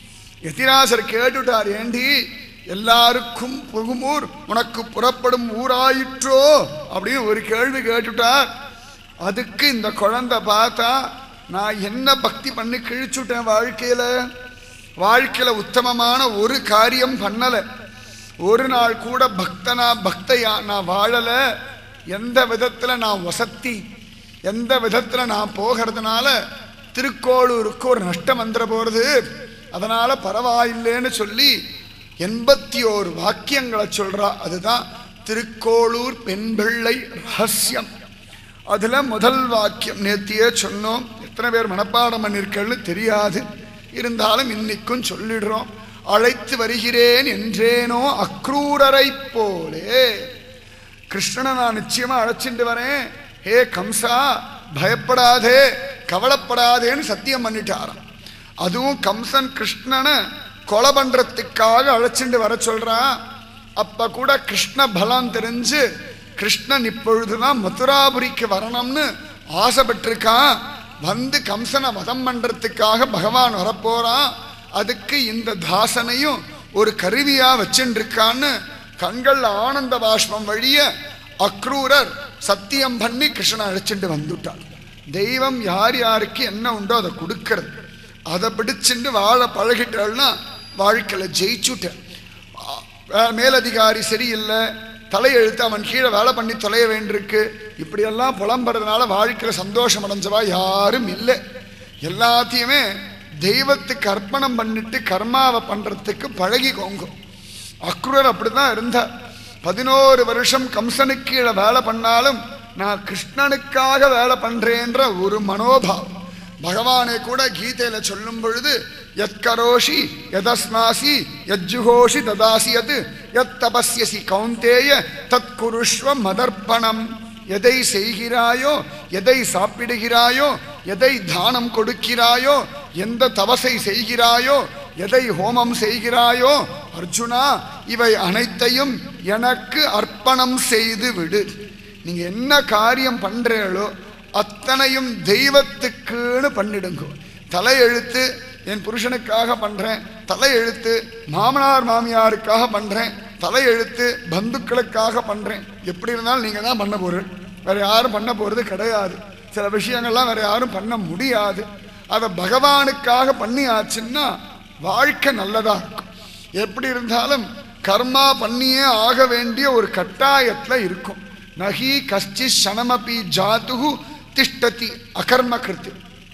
யதிராசர் கேட்டுட்டார், ஏண்டி எல்லாருக்கும் புகுமூர் உனக்கு புறப்படும் ஊராயிற்றோ அப்படின்னு ஒரு கேள்வி கேட்டுட்டார். அதுக்கு இந்த குழந்தை பார்த்தா, நான் என்ன பக்தி பண்ணி கிழிச்சுட்டேன் வாழ்க்கையில உத்தமமான ஒரு காரியம் பண்ணல, ஒரு நாள் கூட பக்தையா நான் வாழல, எந்த விதத்துல நான் வசத்தி, எந்த விதத்துல நான் போகிறதுனால திருக்கோளூருக்கு ஒரு நஷ்டம் வந்துட போறது, அதனால பரவாயில்லைன்னு சொல்லி 81 வாக்கியங்களை சொல்றா. அதுதான் திருக்கோளூர் பெண் பிள்ளை ரகசியம். அதுல முதல் வாக்கியம் நேத்தியே சொன்னோம், எத்தனை பேர் மனப்பாடம் பண்ணிருக்கன்னு தெரியாது, இருந்தாலும் இன்னைக்கும் சொல்லிடுறோம். அழைத்து வருகிறேன் என்றேனோ அக்ரூரரை போலே. கிருஷ்ணனை நான் நிச்சயமா அழைச்சிட்டு வரேன், ஹே கம்சா பயப்படாதே கவலைப்படாதேன்னு சத்தியம் பண்ணிட்டாராம். அதுவும் கம்சன் கிருஷ்ணனை கொலை பண்றதுக்காக அழைச்சிட்டு வர சொல்றான். அப்ப கூட கிருஷ்ண பலம் தெரிஞ்சு கிருஷ்ணன் இப்பொழுதுதான் மதுராபுரிக்கு வரணும்னு ஆசைப்பட்டிருக்கான். வந்து கம்சனை வதம் பண்றதுக்காக பகவான் வரப்போறான். அதுக்கு இந்த தாசனையும் ஒரு கருவியா வச்சுருக்கான்னு கண்கள் ஆனந்த பாஷ்பம் வழிய அக்ரூரர் சத்தியம் பண்ணி கிருஷ்ணனை அழைச்சிட்டு வந்துட்டார். தெய்வம் யார் யாருக்கு என்ன உண்டோ அதை கொடுக்கறது, அதை பிடிச்சிட்டு வாழ பழகிட்டாள்னா வாழ்க்கையில் ஜெயிச்சுட்டேன். மேலதிகாரி சரியில்லை, தலையெழுத்து, அவன் கீழே வேலை பண்ணி தொலைய வேண்டியிருக்கு, இப்படியெல்லாம் புலம்புறதுனால வாழ்க்கையில் சந்தோஷம் அடைஞ்சவா யாரும் இல்லை. எல்லாத்தையுமே தெய்வத்துக்கு அர்ப்பணம் பண்ணிட்டு கர்மாவை பண்றதுக்கு பழகிக்கோங்க. அக்ரூரர் அப்படிதான் இருந்தார். 11 வருஷம் கம்சனுக்கு கீழே வேலை பண்ணாலும் நான் கிருஷ்ணனுக்காக வேலை பண்றேன்ற ஒரு மனோபாவம். பகவானே கூட கீதையில சொல்லும் பொழுது யத் கரோஷி யதஸ்நாசி யஜ்ஜுஹோஷி ததாசி யத் யத் தபஸ்யசி கௌந்தேய தத் குருஷ்வ மதர்ப்பணம். எதை செய்கிறாயோ, எதை சாப்பிடுகிறாயோ, எதை தானம் கொடுக்கிறாயோ, எந்த தபசை செய்கிறாயோ, எதை ஹோமம் செய்கிறாயோ, அர்ஜுனா இவை அனைத்தையும் எனக்கு அர்ப்பணம் செய்து விடு. நீங்க என்ன காரியம் பண்றீங்களோ அத்தனையும் தெய்வத்துக்குன்னு பண்ணிடுங்க. தலையெழுத்து என் புருஷனுக்காக பண்றேன், தலையெழுத்து மாமனார் மாமியாருக்காக பண்றேன், தலையெழுத்து பந்துக்களுக்காக பண்றேன். எப்படி இருந்தாலும் நீங்க தான் பண்ண போறீங்க, வேற யாரும் பண்ண போறது கிடையாது. சில விஷயங்கள்லாம் வேற யாரும் பண்ண முடியாது. அதை பகவானுக்காக பண்ணியாச்சுன்னா வாழ்க்கை நல்லதா இருக்கும். எப்படி இருந்தாலும் கர்மா பண்ணியே ஆக வேண்டிய ஒரு கட்டாயத்துல இருக்கும். நகி கஷ்டி சனமபி ஜாத்து திஷ்டதி அகர்ம கிருத்தி.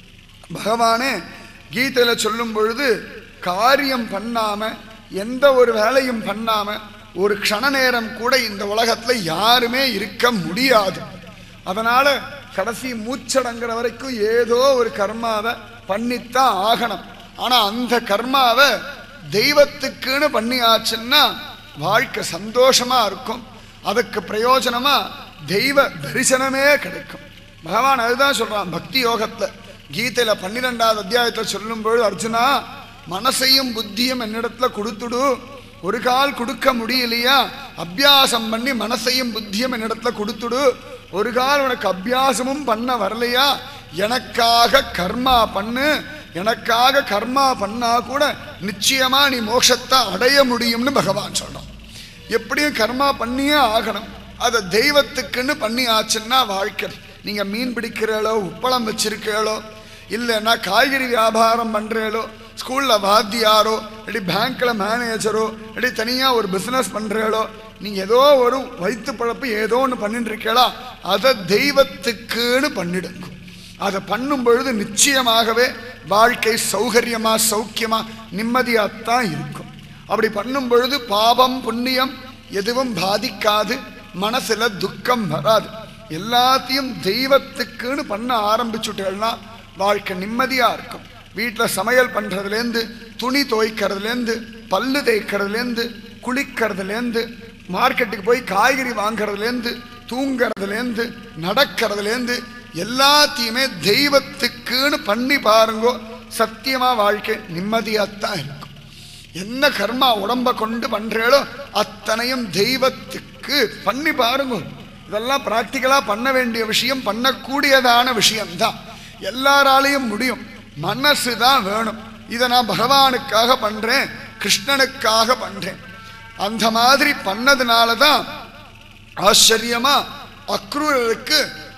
பகவானே கீதையில சொல்லும் பொழுது காரியம் பண்ணாம, எந்த ஒரு வேலையும் பண்ணாம ஒரு க்ஷண நேரம் கூட இந்த உலகத்துல யாருமே இருக்க முடியாது. அதனால கடைசி மூச்சடங்குற வரைக்கும் ஏதோ ஒரு கர்மாவை பண்ணித்தான் ஆகணும். ஆனா அந்த கர்மாவை தெய்வத்துக்குன்னு பண்ணியாச்சுன்னா வாழ்க்கை சந்தோஷமா இருக்கும். அதுக்கு பிரயோஜனமா தெய்வ தரிசனமே கிடைக்கும். பகவான் அதுதான் சொல்றான் பக்தி யோகத்துல. கீதையில 12வது அத்தியாயத்தை சொல்லும் பொழுது, அர்ஜுனா மனசையும் புத்தியும் என்னிடத்துல கொடுத்துடு. ஒரு கால் கொடுக்க முடியலையா, அபியாசம் பண்ணி மனசையும் புத்தியும் என்னிடத்துல கொடுத்துடு. ஒரு கால் உனக்கு அபியாசமும் பண்ண வரலையா, எனக்காக கர்மா பண்ணு. எனக்காக கர்மா பண்ணா கூட நிச்சயமா நீ மோட்சத்தை அடைய முடியும்னு பகவான் சொல்றான். எப்படியும் கர்மா பண்ணியே ஆகணும். அதை தெய்வத்துக்குன்னு பண்ணி ஆச்சுன்னா வாழ்க்கை. நீங்க மீன் பிடிக்கிறீங்களோ, உப்பளம் வச்சிருக்கீங்களோ, இல்லைன்னா காய்கறி வியாபாரம் பண்றீங்களோ, ஸ்கூல்ல வாத்தியாரோ, இல்லாட்டி பேங்க்ல மேனேஜரோ, இல்லாட்டி தனியா ஒரு பிசினஸ் பண்றீங்களோ, நீங்க ஏதோ ஒரு வயிற்று பழப்பு ஏதோ ஒன்று பண்ணிட்டு இருக்கீங்களா, அதை தெய்வத்துக்குன்னு பண்ணிடுங்க. அதை பண்ணும் பொழுது நிச்சயமாகவே வாழ்க்கை சௌகரியமா சௌக்கியமா நிம்மதியாத்தான் இருக்கும். அப்படி பண்ணும் பொழுது பாபம் புண்ணியம் எதுவும் பாதிக்காது, மனசுல துக்கம் வராது. எல்லாத்தையும் தெய்வத்துக்குன்னு பண்ண ஆரம்பிச்சுட்டேன்னா வாழ்க்கை நிம்மதியா இருக்கும். வீட்டில் சமையல் பண்றதுலேருந்து, துணி துவைக்கிறதுலேருந்து, பல்லு தேய்க்கிறதுலேருந்து, குளிக்கிறதுலேருந்து, மார்க்கெட்டுக்கு போய் காய்கறி வாங்கிறதுலேருந்து, தூங்கிறதுலேருந்து, நடக்கிறதுலேருந்து எல்லாத்தையுமே தெய்வத்துக்குன்னு பண்ணி பாருங்கோ. சத்தியமா வாழ்க்கை நிம்மதியாத்தான் இருக்கும். என்ன கர்மா உடம்ப கொண்டு பண்றீங்களோ அத்தனையும் தெய்வத்துக்கு பண்ணி பாருங்க. இதெல்லாம் பிராக்டிக்கலா பண்ண வேண்டிய விஷயம், பண்ணக்கூடியதான விஷயம்தான். எல்லாராலையும் முடியும், மனசு தான் வேணும். இதை நான் பகவானுக்காக பண்றேன், கிருஷ்ணனுக்காக பண்றேன். அந்த மாதிரி பண்ணதுனாலதான் ஆச்சரியமா அக்ரூரருக்கு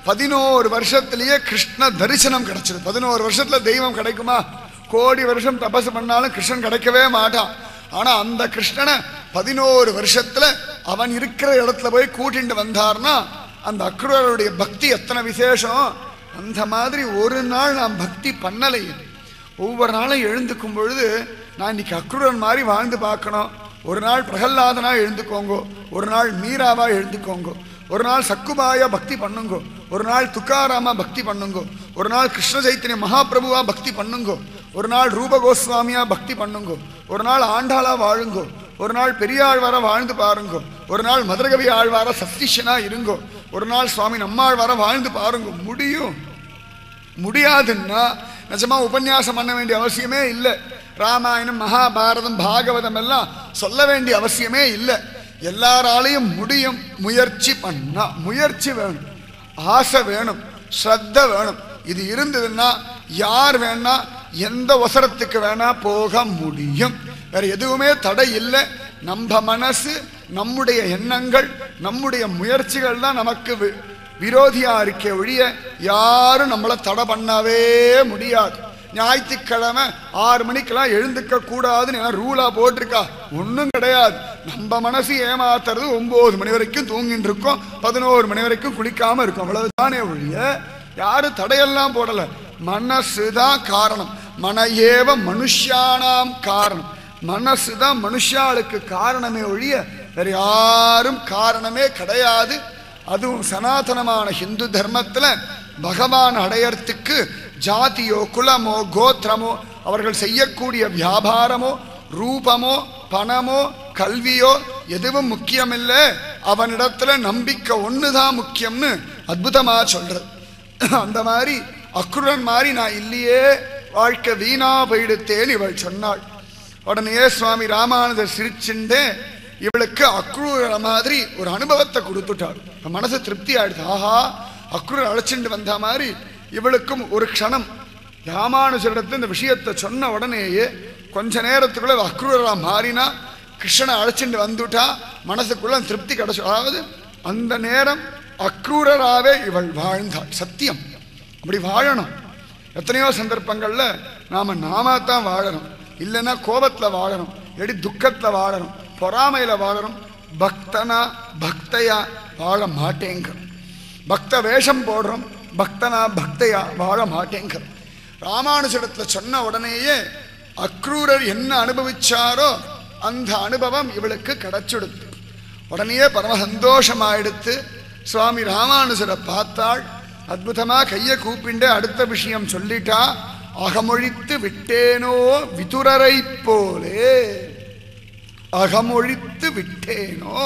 11 வருஷத்திலேயே கிருஷ்ண தரிசனம் கிடைச்சது. 11 வருஷத்துல தெய்வம் கிடைக்குமா? கோடி வருஷம் தபசு பண்ணாலும் கிருஷ்ணன் கிடைக்கவே மாட்டான். ஆனா அந்த கிருஷ்ணனை 11 வருஷத்துல அவன் இருக்கிற இடத்துல போய் கூட்டிட்டு வந்தார்னா அந்த அக்ரூரருடைய பக்தி எத்தனை விசேஷம். அந்த மாதிரி ஒரு நாள் நான் பக்தி பண்ணலையே. ஒவ்வொரு நாளும் எழுந்துக்கும் பொழுது நான் இன்னைக்கு அக்ரூரன் மாதிரி வாழ்ந்து பார்க்கணும். ஒரு நாள் பிரகல்லாதனா எழுந்துக்கோங்க, ஒரு நாள் மீராவா எழுந்துக்கோங்க, ஒரு நாள் சக்குபாயா பக்தி பண்ணுங்கோ, ஒரு நாள் துக்காராமா பக்தி பண்ணுங்கோ, ஒரு நாள் கிருஷ்ண சைத்தன்ய மகாபிரபுவா பக்தி பண்ணுங்கோ, ஒரு நாள் ரூப கோஸ்வாமியா பக்தி பண்ணுங்கோ, ஒரு நாள் ஆண்டாளா வாழுங்கோ, ஒரு நாள் பெரியாழ்வார வாழ்ந்து பாருங்கோ, ஒரு நாள் மதுரகவி ஆழ்வார சஸ்திஷனா இருங்கோ, ஒரு நாள் சுவாமி நம்மாழ்வார வாழ்ந்து பாருங்கோ. முடியும். முடியாதுன்னா நிஜமா உபன்யாசம் பண்ண வேண்டிய அவசியமே இல்லை. ராமாயணம் மகாபாரதம் பாகவதம் எல்லாம் சொல்ல வேண்டிய அவசியமே இல்லை. எல்லாராலையும் முடியும். முயற்சி பண்ணா, முயற்சி வேணும், ஆசை வேணும், ஸ்ரத்த வேணும். இது இருந்ததுன்னா யார் வேணா எந்த அவசரத்துக்கு வேணா போக முடியும். வேற எதுவுமே தடை இல்லை. நம்ம மனசு, நம்முடைய எண்ணங்கள், நம்முடைய முயற்சிகள் தான் நமக்கு விரோதியா இருக்க ஒழிய யாரும் நம்மளை தடை பண்ணவே முடியாது. ஞாயிற்றுக்கிழமை 6 மணிக்கெல்லாம் எழுந்துக்க கூடாதுன்னு ரூலா போட்டிருக்கா? ஒன்றும் கிடையாது. நம்ம மனசு ஏமாத்துறது 9 மணி வரைக்கும் தூங்கிட்டு இருக்கோம், 11 மணி வரைக்கும் குளிக்காம இருக்கும், அவ்வளவுதானே ஒழிய யாரும் தடையெல்லாம் போடல. மனசுதான் காரணம். மன ஏவ மனுஷானாம் காரணம். மனசுதான் மனுஷாளுக்கு காரணமே ஒழிய வேற யாரும் காரணமே கிடையாது. அதுவும் சனாதனமான ஹிந்து தர்மத்துல பகவான் அடையறதுக்கு ஜாதியோ குலமோ கோத்திரமோ அவர்கள் செய்யக்கூடிய வியாபாரமோ ரூபமோ பணமோ கல்வியோ எதுவும் முக்கியமில்லை, அவனிடத்துல நம்பிக்கை ஒண்ணுதான் முக்கியம்னு அற்புதமா சொல்றது. அந்த மாதிரி அக்ரூரன் மாதிரி நான் இல்லையே, வாழ்க்கை வீணா போயிடுத்தேன்னு இவள் சொன்னாள். உடனே சுவாமி ராமானுஜர் சிரிச்சுண்டே இவளுக்கு அக்ரூர மாதிரி ஒரு அனுபவத்தை கொடுத்துட்டாள். மனசு திருப்தி ஆயிடுச்சு. ஆஹா, அக்ரூர் அழைச்சிட்டு வந்த மாதிரி இவளுக்கும் ஒரு க்ஷணம் ராமானுஜரிடத்து இந்த விஷயத்தை சொன்ன உடனேயே கொஞ்ச நேரத்துக்குள்ள அக்ரூரா மாறினா, கிருஷ்ணனை அழைச்சிட்டு வந்துட்டா, மனசுக்குள்ள திருப்தி கிடைச்சு. அதாவது அந்த நேரம் அக்ரூரராவே இவள் வாழ்ந்தாள். சத்தியம், அப்படி வாழணும். எத்தனையோ சந்தர்ப்பங்கள்ல நாம தான் வாழணும், இல்லைன்னா கோபத்துல வாழணும், எடி துக்கத்துல வாழணும், பொறாமையில வாழணும். பக்தனா பக்தையா வாழ மாட்டேங்க. பக்த வேஷம் போடுறோம், பக்தனா பக்தையா வாழ மாட்டேங்க. ராமானுஜிடத்துல சொன்ன உடனேயே அக்ரூரர் என்ன அனுபவிச்சாரோ அந்த அனுபவம் இவளுக்கு கிடைச்சுடுத்து. உடனே பரம சந்தோஷமாயிடுத்து. சுவாமி ராமானுஜரை பார்த்தாள். அற்புதமா கையை கூப்பிண்டு அடுத்த விஷயம் சொல்லிட்டா. அகமொழித்து விட்டேனோ விதுரரை போலே, அகமொழித்து விட்டேனோ.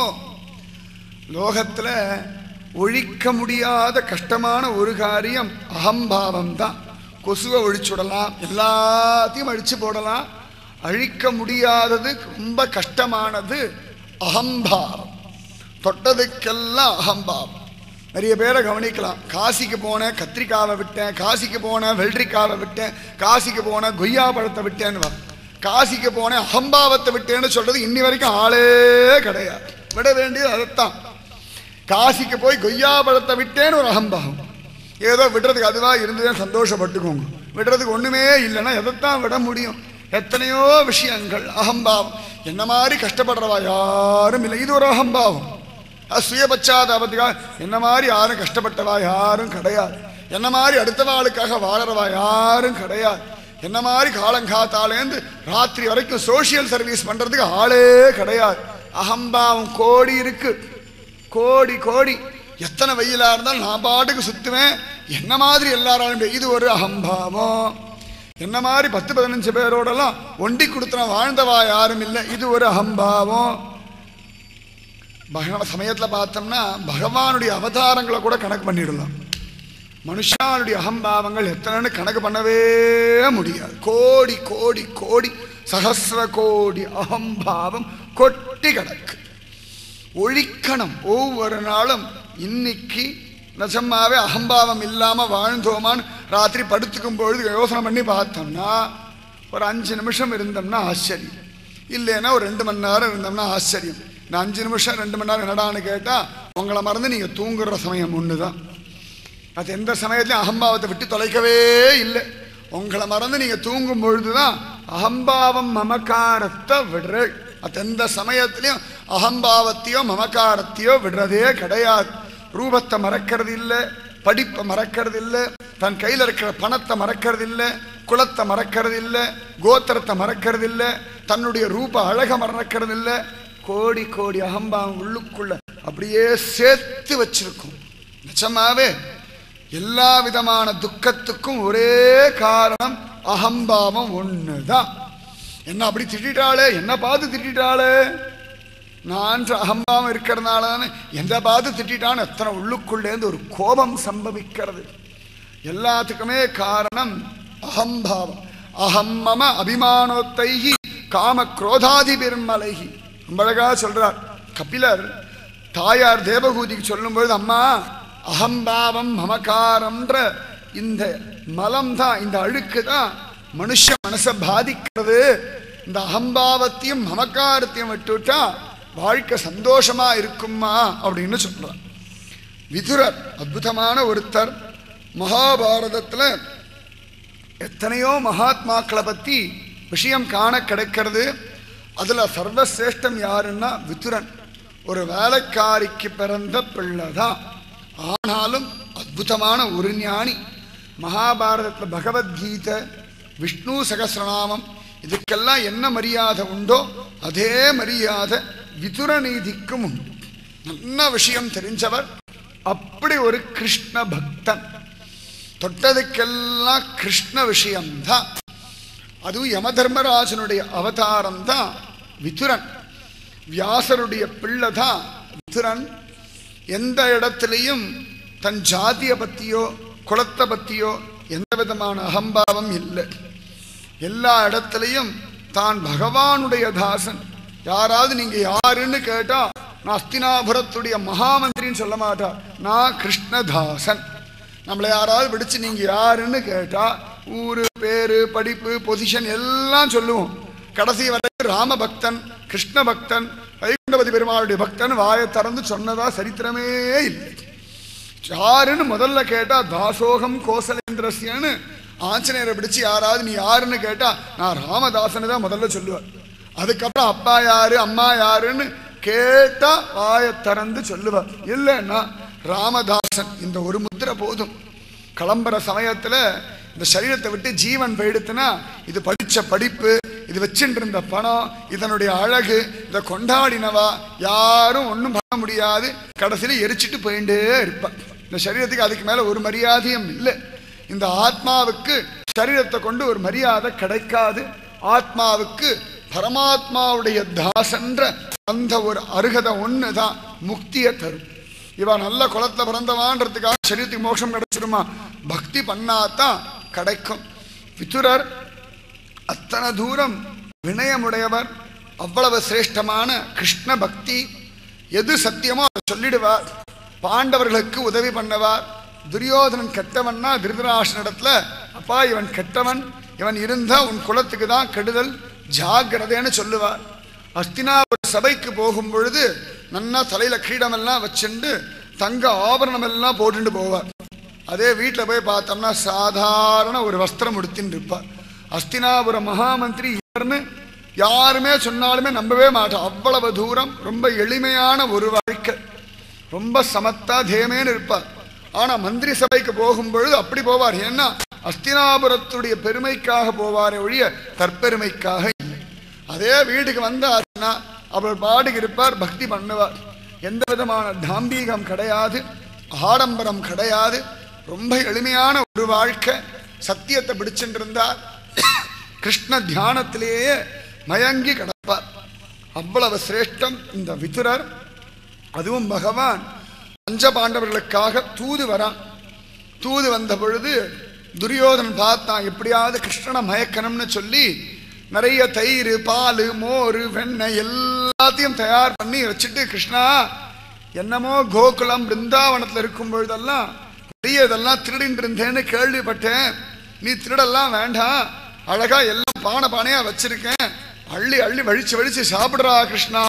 லோகத்துல ஒழிக்க முடியாத கஷ்டமான ஒரு காரியம் அகம்பாவம் தான். கொசுவை ஒழிச்சுடலாம், எல்லாத்தையும் அழிச்சு போடலாம். அழிக்க முடியாதது, ரொம்ப கஷ்டமானது அகம்பாவம். தொட்டதுக்கெல்லாம் அகம்பாவம். நிறைய பேரை கவனிக்கலாம். காசிக்கு போனேன் கத்திரிக்காவை விட்டேன், காசிக்கு போனேன் வெள்ளரிக்காவை விட்டேன், காசிக்கு போனேன் கொய்யா பழத்தை விட்டேன்னு. காசிக்கு போனேன் அகம்பாவத்தை விட்டேன்னு சொல்றது இன்னி வரைக்கும் ஆளே கிடையாது. விட வேண்டியது அதைத்தான். காசிக்கு போய் கொய்யா பழத்தை விட்டேன்னு ஒரு அகம்பாவம். ஏதோ விடுறதுக்கு அதுவா இருந்ததுன்னு சந்தோஷப்பட்டுக்கோங்க. விடுறதுக்கு ஒண்ணுமே இல்லைன்னா எதைத்தான் விட முடியும்? எத்தனையோ விஷயங்கள் அகம்பாவம். என்ன மாதிரி கஷ்டப்படுறவா யாரும் இல்லை, இது ஒரு அகம்பாவம். சுயபச்சாதாபத்துக்காக என்ன மாதிரி யாரும் கஷ்டப்பட்டவா யாரும் கிடையாது. என்ன மாதிரி அடுத்தவாளுக்காக வாழறவா யாரும் கிடையாது. என்ன மாதிரி காலங்காத்தாலேருந்து ராத்திரி வரைக்கும் சோசியல் சர்வீஸ் பண்றதுக்கு ஆளே கிடையாது. அகம்பாவம் கோடி இருக்கு, கோடி கோடி. எத்தனை வெயிலா இருந்தாலும் நான் பாட்டுக்கு சுத்துவேன், என்ன மாதிரி எல்லாராலும். இது ஒரு அகம்பாவம். என்ன மாதிரி 10-15 பேரோடலாம் ஒண்டி கொடுத்தன வாழ்ந்தவா யாரும் இல்லை, இது ஒரு அகம்பாவம். சமயத்துல பார்த்தோம்னா பகவானுடைய அவதாரங்களை கூட கணக்கு பண்ணிடலாம். மனுஷானுடைய அகம்பாவங்கள் எத்தனைன்னு கணக்கு பண்ணவே முடியாது. கோடி கோடி கோடி சகசிர கோடி அகம்பாவம் கொட்டி கிடக்கு. ஒழிக்கணும். ஒவ்வொரு நாளும் இன்னைக்கு நிஜமாவே அகம்பாவம் இல்லாம வாழ்ந்தோமான்னு ராத்திரி படுத்துக்கும் பொழுது யோசனை பண்ணி பார்த்தோம்னா ஒரு 5 நிமிஷம் இருந்தோம்னா ஆச்சரியம், இல்லைன்னா ஒரு 2 மணி நேரம் இருந்தோம்னா ஆச்சரியம். இந்த 5 நிமிஷம் 2 மணி நேரம் என்னடான்னு கேட்டா உங்களை மறந்து நீங்க தூங்குற சமயம் ஒண்ணுதான். அது எந்த சமயத்திலையும் அகம்பாவத்தை விட்டு தொலைக்கவே இல்லை. உங்களை மறந்து நீங்க தூங்கும் பொழுதுதான் அகம்பாவம் மமக்காரத்தை விடுற. அது எந்த சமயத்திலையும் அகம்பாவத்தையோ மமக்காரத்தையோ விடுறதே கிடையாது. ரூபத்தை மறக்கிறது இல்லை, படிப்பை மறக்கிறது இல்லை, தன் கையில் இருக்கிற பணத்தை மறக்கிறது இல்லை, குலத்தை மறக்கிறது இல்லை, கோத்திரத்தை மறக்கிறது இல்லை, தன்னுடைய ரூப அழக மறக்கிறது இல்லை. கோடி கோடி அகம்பாவம் உள்ளுக்குள்ள அப்படியே சேர்த்து வச்சிருக்கும். நிஜமாவே எல்லா விதமான துக்கத்துக்கும் ஒரே காரணம் அகம்பாவம் ஒண்ணுதான். என்ன அப்படி திட்டாளே, என்ன பார்த்து திட்டாளே, நான் அகம்பாவம் இருக்கிறதுனால தானே எந்த பார்த்து திட்டான்னு எத்தனை உள்ளுக்குள்ளேருந்து ஒரு கோபம் சம்பவிக்கிறது. எல்லாத்துக்குமே காரணம் அகம்பாவம். அகம்மம அபிமானோத்தைகி காம குரோதாதி பெருமலைகி. ரொம்ப அழகா சொல்றார் கபிலர். தாயார் தேவகூதிக்கு சொல்லும் பொழுது, அம்மா அகம்பாவம் மமகாரம்ன்ற இந்த மலம் தான், இந்த அழுக்கு தான் மனுஷ மனசை பாதிக்கிறது. இந்த அகம்பாவத்தையும் மமக்காரத்தையும் விட்டுவிட்டா வாழ்க்கை சந்தோஷமா இருக்குமா அப்படின்னு சொல்றார். விதுரர் அற்புதமான ஒருத்தர். மகாபாரதத்துல எத்தனையோ மகாத்மாக்களை பத்தி விஷயம் காண கிடைக்கிறது. அதுல சர்வசிரேஷ்டம் யாருன்னா விதுரன். ஒரு வேலைக்காரிக்கு பிறந்த பிள்ளைதான். ஆனாலும் அற்புதமான ஒரு ஞானி. மகாபாரதத்தில் பகவத்கீதை, விஷ்ணு சகஸ்ரநாமம், இதுக்கெல்லாம் என்ன மரியாதை உண்டோ அதே மரியாதை விதுர நீதிக்கும் உண்டு. நல்ல விஷயம் தெரிஞ்சவர். அப்படி ஒரு கிருஷ்ண பக்தன். தொட்டதுக்கெல்லாம் கிருஷ்ண விஷயம்தான். அதுவும் யம தர்மராஜனுடைய அவதாரம் தான் விதுரன். வியாசருடைய பிள்ளை தான் விதுரன். எந்த இடத்திலையும் தன் ஜாதியை பற்றியோ குலத்தை பற்றியோ எந்த விதமான அகம்பாவம் இல்லை. எல்லா இடத்திலையும் தான் பகவானுடைய தாசன். யாராவது நீங்க யாருன்னு கேட்டா நான் அஸ்தினாபுரத்துடைய மகாமந்திரின்னு சொல்ல மாட்டார், நான் கிருஷ்ணதாசன். நம்மளை யாராவது பிடிச்சு நீங்க யாருன்னு கேட்டா ஊரு பேரு படிப்பு பொசிஷன் எல்லாம் சொல்லுவோம். கடைசி வரைக்கும் ராமபக்தன் கிருஷ்ண பக்தன் வைகுண்டபதி பெருமாளுடைய பக்தன் வாயை திறந்து சொன்னதா சரித்திரமே இல்லை. யாருன்னு முதல்ல கேட்டா தாசோகம் கோசலேந்திரஸ்யன்னு ஆஞ்சநேயரை பிடிச்சு யாராவது நீ யாருன்னு கேட்டா நான் ராமதாசன்னு தான் முதல்ல சொல்லுவார். அதுக்கப்புறம் அப்பா யாரு அம்மா யாருன்னு கேட்டா வாயை திறந்து சொல்லுவார். இல்லைன்னா ராமதாசன் இந்த ஒரு முத்திரை போதும். கிளம்புற சமயத்துல இந்த சரீரத்தை விட்டு ஜீவன் போயிடுத்துனா இது படிச்ச படிப்பு, இது வச்சுட்டு இருந்த பணம், இதனுடைய அழகு, இதை கொண்டாடினவா யாரும் ஒன்றும் பண்ண முடியாது. கடைசியில எரிச்சிட்டு போயிட்டே இருப்பா. இந்த சரீரத்துக்கு அதுக்கு மேல ஒரு மரியாதையும் இல்லை. இந்த ஆத்மாவுக்கு சரீரத்தை கொண்டு ஒரு மரியாதை கிடைக்காது. ஆத்மாவுக்கு பரமாத்மாவுடைய தாசன்ற அந்த ஒரு அருகதை ஒண்ணுதான் முக்தியை தரும். இவன் நல்ல குலத்துல பிறந்தவான்றதுக்காக சரீரத்துக்கு மோட்சம் கிடைச்சிருமா? பக்தி பண்ணாதான் கிடைக்கும். விதுரர் அத்தனை தூரம் வினயமுடையவர். அவ்வளவு சிரேஷ்டமான கிருஷ்ண பக்தி. எது சத்தியமோ அதை சொல்லிடுவார். பாண்டவர்களுக்கு உதவி பண்ணவார். துரியோதனன் கெட்டவன்னா திருதராஷ்டிரனிடத்துல அப்பா இவன் கெட்டவன், இவன் இருந்தா உன் குலத்துக்கு தான் கெடுதல், ஜாகிரதைன்னு சொல்லுவார். அஸ்தினாபுர சபைக்கு போகும் பொழுது நன்னா தலையில கிரீடமெல்லாம் வச்சுண்டு தங்க ஆபரணம் எல்லாம் போட்டுட்டு போவார். அதே வீட்டில் போய் பார்த்தோம்னா சாதாரண ஒரு வஸ்திரம் உடுத்தின்னு இருப்பார். அஸ்தினாபுர மகாமந்திரி இவர்னு யாருமே சொன்னாலுமே நம்பவே மாட்டான். அவ்வளவு தூரம் ரொம்ப எளிமையான ஒரு வாழ்க்கை, ரொம்ப சமத்தா தேமேன்னு இருப்பார். ஆனா மந்திரி சபைக்கு போகும் பொழுது அப்படி போவார். ஏன்னா அஸ்தினாபுரத்துடைய பெருமைக்காக போவாரே ஒழிய தற்பெருமைக்காக இல்லை. அதே வீட்டுக்கு வந்தாருன்னா அவர் பாட்டுக்கு இருப்பார், பக்தி பண்ணுவார். எந்த விதமான தாம்பீகம் கிடையாது, ஆடம்பரம் கிடையாது. ரொம்ப எளிமையான ஒரு வாழ்க்கை. சத்தியத்தை பிடிச்சுட்டு இருந்தார். கிருஷ்ண தியானத்திலேயே மயங்கி கிடப்பார். அவ்வளவு சிரேஷ்டம் இந்த விதுரர். அதுவும் பகவான் பஞ்ச பாண்டவர்களுக்காக தூது வரான். தூது வந்த பொழுது துரியோதனன் பார்த்தான், எப்படியாவது கிருஷ்ணனை மயக்கணும்னு சொல்லி நிறைய தயிர் பால் மோர் வெண்ணெய் எல்லாத்தையும் தயார் பண்ணி வச்சுட்டு, கிருஷ்ணா என்னமோ கோகுலம் பிருந்தாவனத்தில் இருக்கும் பொழுதெல்லாம் நிறைய இதெல்லாம் திருடின்னு இருந்தேன்னு கேள்விப்பட்டேன், நீ திருடெல்லாம் வேண்டாம், அழகா எல்லாம் பானை பானையா வச்சிருக்கேன், அள்ளி அள்ளி வழிச்சு வழிச்சு சாப்பிடுறா கிருஷ்ணா.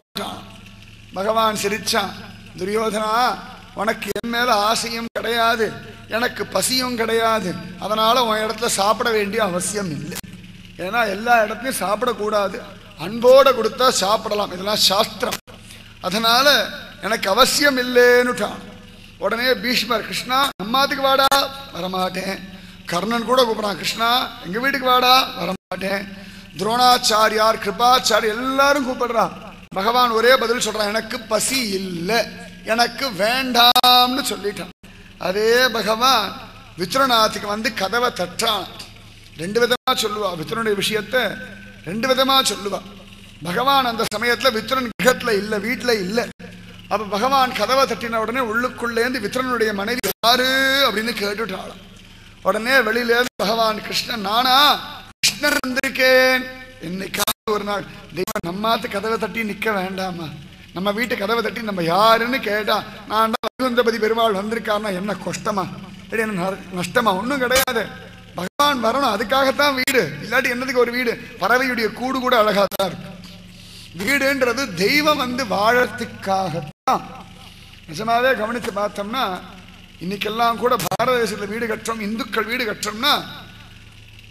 பகவான் சிரிச்சான், துரியோதனா உனக்கு என் மேல ஆசையும் கிடையாது, எனக்கு பசியும் கிடையாது, அதனால உன் இடத்துல சாப்பிட வேண்டிய அவசியம் இல்லை. ஏன்னா எல்லா இடத்துலையும் சாப்பிடக்கூடாது, அன்போட கொடுத்தா சாப்பிடலாம், இதெல்லாம் சாஸ்திரம். அதனால எனக்கு அவசியம் இல்லைன்னுட்டான். உடனே பீஷ்மர், கிருஷ்ணா அம்மாத்துக்கு வாடா, வரமாட்டேன். கர்ணன் கூட கூப்பிடான், கிருஷ்ணா எங்க வீட்டுக்கு வாடா, வரமாட்டேன். துரோணாச்சாரியார் கிருபாச்சாரியர் எல்லாரும் கூப்பிடுறா. பகவான் ஒரே பதில் சொல்றான், எனக்கு பசி இல்லை, எனக்கு வேண்டாம்னு சொல்லிட்டான். அதே பகவான் வித்ரநாத்துக்கு வந்து கதவை தட்டான். ரெண்டு விதமா சொல்லுவா, வித்ரனுடைய விஷயத்தை ரெண்டு விதமா சொல்லுவா. பகவான் அந்த சமயத்துல வித்ரன் கிரகத்துல இல்ல, வீட்டுல இல்ல. அப்ப பகவான் கதவை தட்டின உடனே உள்ளுக்குள்ளேந்து வித்ரனுடைய மனைவி யாரு அப்படின்னு கேட்டுட்டாளாம். உடனே வெளியில பகவான் கிருஷ்ணன், நானா கிருஷ்ணர் வந்திருக்கேன். என்னைக்காவது ஒரு நாள் தெய்வம் நம்மாத்து கதவை தட்டி நிக்க வேண்டாமா? நம்ம வீட்டு கதவை தட்டி நம்ம யாருன்னு கேட்டா நான் வைகுந்தபதி பெருமாள் வந்திருக்காருன்னா என்ன கஷ்டமா, என்ன நஷ்டமா? ஒன்றும் கிடையாது. பகவான் வரணும், அதுக்காகத்தான் வீடு. இல்லாட்டி என்னதுக்கு ஒரு வீடு? பறவையுடைய கூடு கூட அழகாத்தான் இருக்கு. வீடுன்றது தெய்வம் வந்து வாழறதுக்காகத்தான். நிஜமாவே கவனிச்சு பார்த்தோம்னா இன்னைக்கெல்லாம் கூட பாரத தேசத்துல வீடு கட்டுறோம், இந்துக்கள் வீடு கட்டுறோம்னா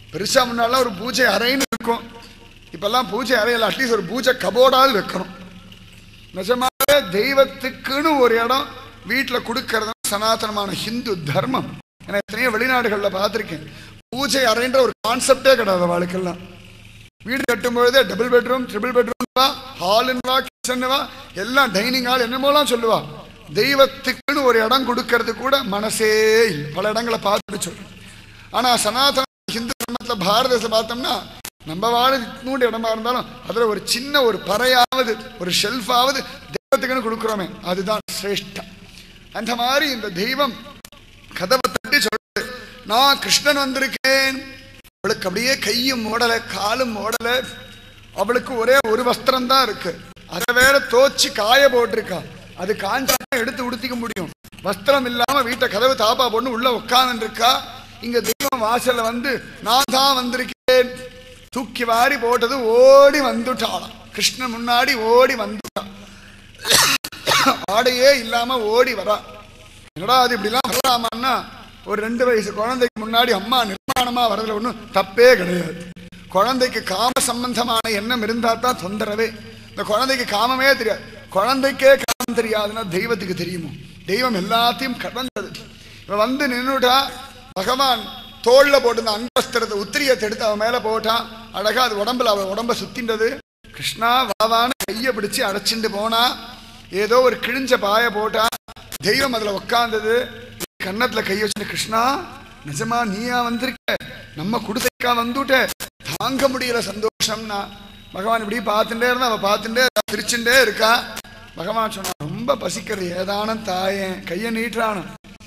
பெருசா முன்னாலாம் ஒரு பூஜை அறைன்னு இருக்கும். இப்பெல்லாம் பூஜை அறையில் அட்லீஸ்ட் ஒரு பூஜை கபோர்டாவது வைக்கணும். நிஜமாவே தெய்வத்துக்குன்னு ஒரு இடம் வீட்டில் கொடுக்கறது சனாதனமான ஹிந்து தர்மம். ஏன்னா எத்தனையோ வெளிநாடுகளில் பார்த்துருக்கேன், பூஜை அறைன்ற ஒரு கான்செப்டே கிடையாது வாழ்க்கெல்லாம். வீடு கட்டும்பொழுதே டபுள் பெட்ரூம், ட்ரிபிள் பெட்ரூம்வா, ஹாலுன்னுவா, கிச்சன்னுவா, எல்லாம் டைனிங் ஹால் என்னமோலாம் சொல்லுவா. தெய்வத்துக்குன்னு ஒரு இடம் கொடுக்கறது கூட மனசே இல்லை. பல இடங்களை பார்த்துட்டு சொல்றேன். ஆனால் சனாதன ஹிந்து தர்மத்தில் பாரத தேசம் பார்த்தோம்னா நம்ம வாழ நூண்டு இடமா இருந்தாலும் அதில் ஒரு சின்ன ஒரு பறையாவது ஒரு ஷெல்ஃபாவது தெய்வத்துக்குன்னு கொடுக்குறோமே, அதுதான் சிரேஷ்டம். அந்த மாதிரி இந்த தெய்வம் கதவை தட்டி சொல்றது, நான் கிருஷ்ணன் வந்திருக்கேன். அவளுக்கு அப்படியே கையும் ஓடலை காலும் ஓடலை. அவளுக்கு ஒரே ஒரு வஸ்திரம் தான் இருக்கு. அதை வேற தோச்சு காய போட்டிருக்கா. அது காஞ்சா எடுத்து உடுத்திக்க முடியும். வஸ்திரம் இல்லாம வீட்டை கதவு தாப்பா பொண்ணு உள்ள உட்கார்ந்து இருக்கா. இங்க தெய்வம் வாசல்ல வந்து நான் தான் வந்திருக்கேன். தூக்கி வாரி போட்டது ஓடி வந்துட்டாளாம். கிருஷ்ணன் முன்னாடி ஓடி வந்துட்டான். ஆடையே இல்லாம ஓடி வரா. என்னடா அது இப்படிலாம் வரலாமான்னா, ஒரு 2 வயசு குழந்தைக்கு முன்னாடி அம்மா நிர்மாணமா வரதுல ஒன்றும் தப்பே கிடையாது. குழந்தைக்கு காம சம்பந்தமான எண்ணம் இருந்தா தான் தொந்தரவே. இந்த குழந்தைக்கு காமமே தெரியாது. குழந்தைக்கே காமம் தெரியாதுன்னா தெய்வத்துக்கு தெரியுமோ? தெய்வம் எல்லாத்தையும் கடந்தது. இவன் வந்து நின்றுட்டா. பகவான் தோல்ல போட்டு அங்கஸ்திரத்தை உத்திரியத்தை எடுத்து அவன் மேல போட்டான். அழகா அது உடம்புல அவன் உடம்ப சுத்தின்றது. கிருஷ்ணா வாவான்னு கையை பிடிச்சு அடைச்சிட்டு போனா. ஏதோ ஒரு கிழிஞ்ச பாய போட்டா. தெய்வம் அதுல உட்கார்ந்தது. கன்னத்துல கை வச்சு, கிருஷ்ணா நிஜமா நீயா வந்திருக்க, நம்ம குடுத்தைக்கா வந்துட்ட, தாங்க முடியல சந்தோஷம்னா. பகவான் இப்படி பார்த்துட்டே இருந்தா. அவ பார்த்துட்டே சிரிச்சுட்டே இருக்கா. பகவான் சொன்னா, ரொம்ப பசிக்கிறது ஏதானும் தாயேன். கையை நீட்டுறானு.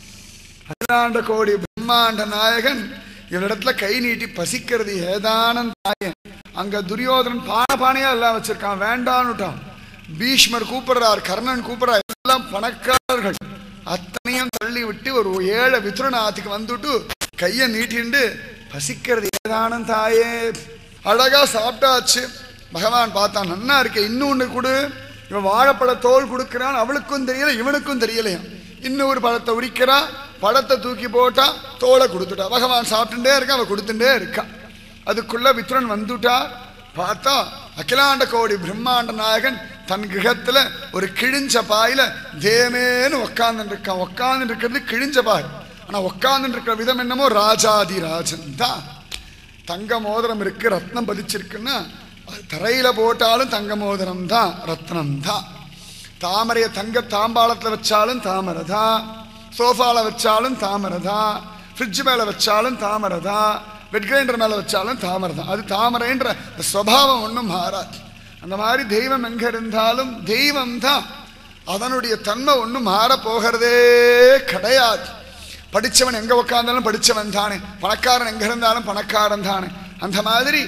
அகிலாண்ட கோடி பிரம்மாண்ட நாயகன் இவரிடத்துல கை நீட்டி பசிக்கிறது ஏதானும் தாயேன். அங்க துரியோதனன் பானையா எல்லாம் வச்சிருக்கான், வேண்டான்னுட்டான். பீஷ்மர் கூப்பிடுறார், கர்ணன் கூப்பிடுறார், எல்லாம் பணக்காரர்கள். அத்தனையும் தள்ளி விட்டு ஒரு ஏழை விதுரநாத்துக்கு வந்துட்டு கையை நீட்டிண்டு பசிக்கிறது ஏதானும் தாயே. அழகா சாப்பிட்டாச்சு. பகவான் பார்த்தான், நன்னா இருக்க, இன்னொன்னு கொடு. இவன் வாழைப்பழ தோல் கொடுக்கிறான். அவளுக்கும் தெரியல, இவனுக்கும் தெரியலையா. இன்னொரு பழத்தை உரிக்கிறா. பழத்தை தூக்கி போட்டா, தோலை கொடுத்துட்டா. பகவான் சாப்பிட்டுட்டே இருக்கான், அவன் கொடுத்துட்டே இருக்கா. அதுக்குள்ள வித்ரன் வந்துட்டா. பார்த்தா அகிலாண்ட கோடி பிரம்மாண்ட நாயகன் தன் கிரகத்துல ஒரு கிழிஞ்ச பாயில தேமேன்னு உக்காந்துட்டு இருக்கான். உக்காந்து இருக்கிறது கிழிஞ்ச பாய். ஆனா உக்காந்து இருக்கிற விதம் என்னமோ ராஜாதி ராஜன் தான். தங்க மோதிரம் இருக்கு, ரத்னம் பதிச்சிருக்குன்னா தரையில போட்டாலும் தங்க மோதிரம் தான், ரத்னம் தான். தாமரைய தங்க தாம்பாளத்துல வச்சாலும் தாமரை தான், சோஃபால வச்சாலும் தாமரை தான், ஃப்ரிட்ஜ் மேல வச்சாலும் தாமரை தான், வெட் கிரைண்டர் மேல வச்சாலும் தாமரை தான். அது தாமரைன்ற சுபாவம் ஒன்றும் மாறாது. அந்த மாதிரி தெய்வம் எங்க இருந்தாலும் தெய்வம் தான். அதனுடைய தன்மை ஒன்றும் மாற போகிறதே கிடையாது. படித்தவன் எங்க உட்கார்ந்தாலும் படித்தவன் தானே, பணக்காரன் எங்க இருந்தாலும் பணக்காரன் தானே. அந்த மாதிரி